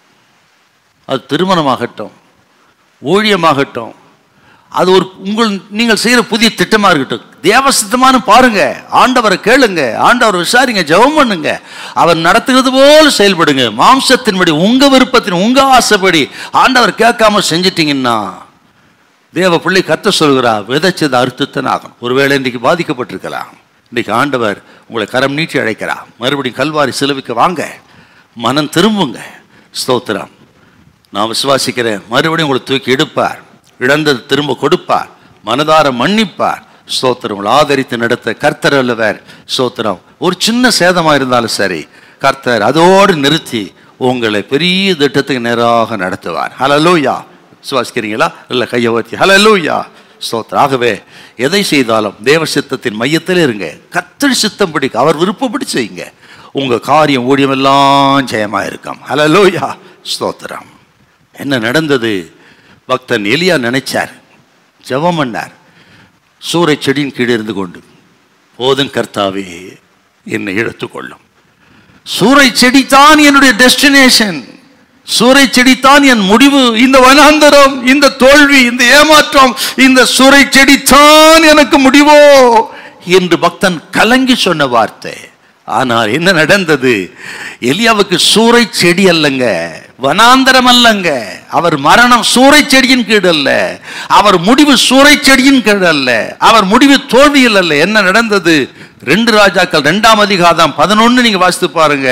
அது திருமணமாகட்டும், ஊழியமாகட்டும், அது ஒரு நீங்கள் செய்கிற புதிய திட்டமாக இருக்கட்டும், தேவசித்தமான பாருங்க, ஆண்டவரை கேளுங்க, ஆண்டவரை விசாரிங்க, ஜெபம் பண்ணுங்க, அவர் நடத்துகிறது போல செயல்படுங்க. மாம்சத்தின்படி உங்க விருப்பத்தின் உங்க ஆசைப்படி ஆண்டவர் கேட்காம செஞ்சிட்டீங்கன்னா தேவ பிள்ளை கர்த்தர் சொல்கிறார், விதைச்சது அறுத்துத்தான் ஆகும். ஒருவேளை இன்றைக்கு பாதிக்கப்பட்டிருக்கலாம், இன்றைக்கு ஆண்டவர் உங்களை கரம் நீட்டி அழைக்கிறார், மறுபடியும் கல்வாரி சிலுவைக்கு வாங்க, மனம் திரும்புங்க. ஸ்தோத்திரம். நான் விசுவாசிக்கிறேன், மறுபடியும் உங்களை தூக்கி எடுப்பார், இழந்தது திரும்ப கொடுப்பார், மனதார மன்னிப்பார். ஸ்தோத்திரம். உங்களை ஆதரித்து நடத்த கர்த்தர் அல்லவர். ஸ்தோத்திரம். ஒரு சின்ன சேதமாக இருந்தாலும் சரி, கர்த்தர் அதோடு நிறுத்தி உங்களை பெரிய திட்டத்துக்கு நேராக நடத்துவார். ஹல்லேலூயா. விசுவாசிக்கிறீங்களா? இல்லை, கையை உயர்த்தி ஹல்லேலூயா. ஸ்தோத்திரம். ஆகவே எதை செய்தாலும் தேவ சித்தத்தின் மையத்தில் இருங்க, கர்த்தர் சித்தம் பிடிக்க, அவர் விருப்பப்படி செய்யுங்க, உங்க காரியம் ஊழியமெல்லாம் ஜெயமாக இருக்கும். ஹல்லேலூயா. ஸ்தோத்திரம். என்ன நடந்தது? பக்தன் எலியா நினைச்சார், ஜெபம் பண்ணார், சூறை செடியின் கீழே இருந்து கொண்டு, போதும் கர்த்தாவே என்னை எடுத்துக்கொள்ளும். சூறை செடி தான் என்னுடைய டெஸ்டினேஷன், சூறை செடித்தான் என் முடிவு. இந்த வனாந்தரம், இந்த தோல்வி, இந்த ஏமாற்றம், இந்த சூறை செடித்தான் எனக்கு முடிவோ என்று பக்தன் கலங்கி சொன்ன வார்த்தை. ஆனால் என்ன நடந்தது? எலியாவுக்கு சூறை செடி அல்லங்க, வனாந்தரம் அல்லங்க, அவர் மரணம் சூறை செடியின் கீழ் அல்ல, அவர் முடிவு சூறை செடியின் கீழ் அல்ல, அவர் முடிவு தோல்வியில் அல்ல. என்ன நடந்தது? 2 ராஜாக்கள் 2ஆம் அதிகாரம் 11 நீங்க வாசித்து பாருங்க.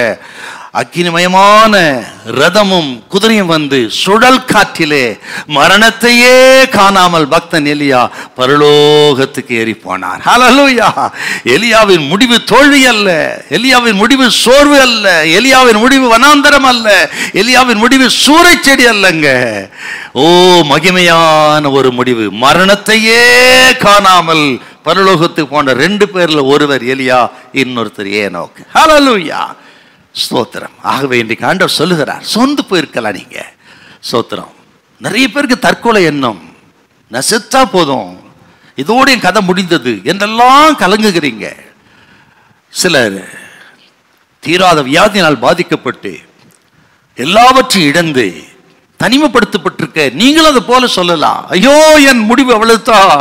அக்கினிமயமான ரதமும் குதிரையும் வந்து சுழல் காற்றிலே மரணத்தையே காணாமல் பக்தன் எலியா பரலோகத்துக்கு ஏறி போனார். ஹல்லேலூயா. எலியாவின் முடிவு தோல்வி அல்ல, எலியாவின் முடிவு சோர்வு அல்ல, எலியாவின் முடிவு வனாந்தரம் அல்ல, எலியாவின் முடிவு சூறை செடி அல்லங்க. ஓ, மகிமையான ஒரு முடிவு. மரணத்தையே காணாமல் பரலோகத்துக்கு போன 2 பேர்ல ஒருவர் எலியா, இன்னொருத்தர் ஏனோக்கு. ஹல்லேலூயா. ஸ்தோத்திரம். ஆகவே இன்றைக்கு ஆண்டவர் சொல்லுகிறார், சொந்து போயிருக்கலாம் நீங்க. ஸ்தோத்திரம். நிறைய பேருக்கு தற்கொலை எண்ணம், நான் செத்தா போதும், இதோட என் கதை முடிந்தது என்றெல்லாம் கலங்குகிறீங்க. சிலர் தீராத வியாதியினால் பாதிக்கப்பட்டு எல்லாவற்றையும் இழந்து தனிமைப்படுத்தப்பட்டிருக்க, நீங்களும் அது போல சொல்லலாம், ஐயோ என் முடிவு அவ்வளவுதான்,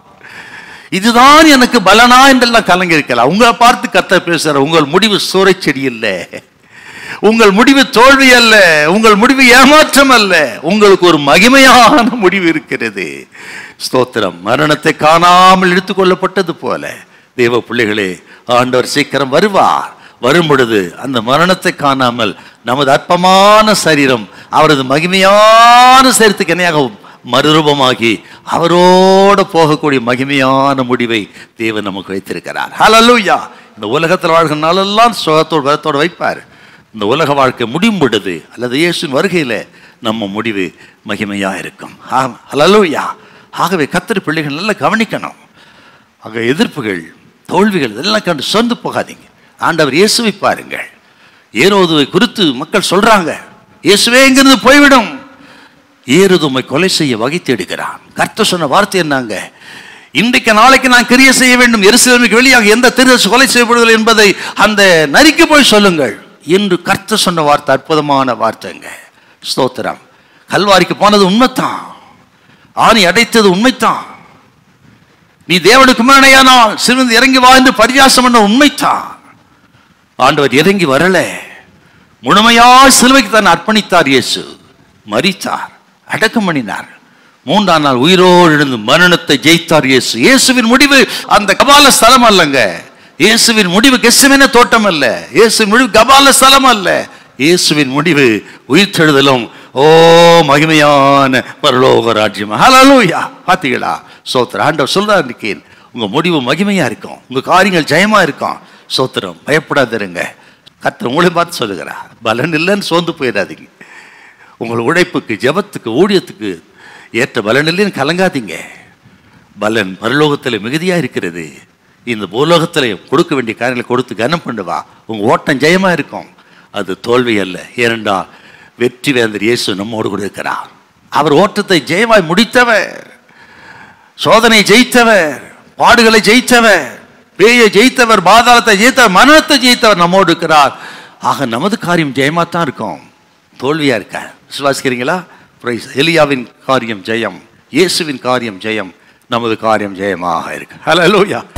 இதுதான் எனக்கு பலனா என்றெல்லாம் கலங்கி இருக்கலாம். உங்களை பார்த்து கர்த்தர் பேசுற, உங்கள் முடிவு சூறை செடி இல்லை, உங்கள் முடிவு தோல்வி அல்ல, உங்கள் முடிவு ஏமாற்றம் அல்ல, உங்களுக்கு ஒரு மகிமையான முடிவு இருக்கிறது. ஸ்தோத்திரம். மரணத்தை காணாமல் எடுத்துக்கொள்ளப்பட்டது போல தேவ பிள்ளைகளே, ஆண்டவர் சீக்கிரம் வருவார். வரும் பொழுது அந்த மரணத்தை காணாமல் நமது அற்பமான சரீரம் அவரது மகிமையான சரீரத்துக்கு இணையாக மறுரூபமாகி அவரோடு போகக்கூடிய மகிமையான முடிவை தேவன் நமக்கு வைத்திருக்கிறார். ஹல்லேலூயா. இந்த உலகத்தில் வாழ்கிற நாளெல்லாம் சுகத்தோடு வரத்தோடு வைப்பார். இந்த உலக வாழ்க்கை முடியும் பொழுது அல்லது இயேசுவின் வருகையில் நம்ம முடிவு மகிமையா இருக்கும். ஹல்லேலூயா. ஆகவே கர்த்தர் பிள்ளைகள் நல்லா கவனிக்கணும். ஆக எதிர்ப்புகள், தோல்விகள் இதெல்லாம் கண்டு சொந்து போகாதீங்க. ஆண்டவர் இயேசுவை பாருங்கள். ஏரோதுவை குறித்து மக்கள் சொல்றாங்க, இயேசுவே இங்கிருந்து போய்விடும், ஏரோது உம்மை கொலை செய்ய வகை தேடுகிறான். கர்த்தர் சொன்ன வார்த்தை என்னங்க? இன்றைக்கு நாளைக்கு நான் கிரியை செய்ய வேண்டும், எருசலேமுக்கு வெளியாக எந்த தீர்க்கதரிசி கொலை செய்யப்படுவதில்லை என்பதை அந்த நரிக்கு போய் சொல்லுங்கள் என்று கர்த்தர் சொன்ன வார்த்தை அற்புதமான வார்த்தைங்க. ஸ்தோத்திரம். கல்வாரிக்கு போனது உண்மைத்தான், ஆணி அடைத்தது உண்மைத்தான், நீ தேவனுக்கு மேனையானால் சிறுந்து இறங்கி வாழ்ந்து பரியாசம் பண்ண உண்மைத்தான். ஆண்டவர் இறங்கி வரல, முழுமையாய் சிலுவைக்கு தான் அர்ப்பணித்தார். இயேசு மரித்தார், அடக்கம் பண்ணினார், 3ஆம் நாள் உயிரோடு எழுந்து மரணத்தை ஜெயித்தார். இயேசு. இயேசுவின் முடிவு அந்த கபால ஸ்தலம் அல்லங்க, இயேசுவின் முடிவு கெத்செமனே தோட்டம் அல்ல, இயேசுவின் முடிவு கபால ஸ்தலம் அல்ல, இயேசுவின் முடிவு உயிர்த்தெழுதலும் ஓ மகிமையான பரலோக ராஜ்யம். ஹல்லேலூயா. பாத்தீங்களா? ஸ்தோத்திரம். ஆண்டவர் சொல்றார், இன்னைக்கு உங்க முடிவு மகிமையா இருக்கும், உங்க காரியங்கள் ஜெயமா இருக்கும். ஸ்தோத்திரம். பயப்படாதிருங்க. கர்த்தர் உங்களை பார்த்து சொல்லுகிறார், பலன் இல்லைன்னு சோர்ந்து போயிடாதீங்க. உங்கள் உழைப்புக்கு, ஜெபத்துக்கு, ஊழியத்துக்கு ஏற்ற பலன் இல்லைன்னு கலங்காதீங்க. பலன் பரலோகத்தில் மிகுதியா இருக்கிறது. இந்த பூலோகத்தில் கொடுக்க வேண்டிய காரியங்களை கொடுத்து கனம் பண்ணுவா, உங்க ஓட்டம் ஜெயமா இருக்கும், அது தோல்வி அல்ல. ஏனென்றால் வெற்றி வேந்தர் இயேசு நம்மோடு கூட இருக்கிறார். அவர் ஓட்டத்தை ஜெயமாய் முடித்தவர். சோதனை ஜெயித்தவர், பாடுகளை ஜெயித்தவர், பேயை ஜெயித்தவர், பாதாளத்தை ஜெயித்தவர், மரணத்தை ஜெயித்தவர் நம்மோடு இருக்கிறார். ஆக நமது காரியம் ஜெயமாத்தான் இருக்கும், தோல்வியா இருக்க. விசுவாசிக்கிறீங்களா? எலியாவின் காரியம் ஜெயம், இயேசுவின் காரியம் ஜெயம், நமது காரியம் ஜெயமாக இருக்கு. ஹல்லேலூயா.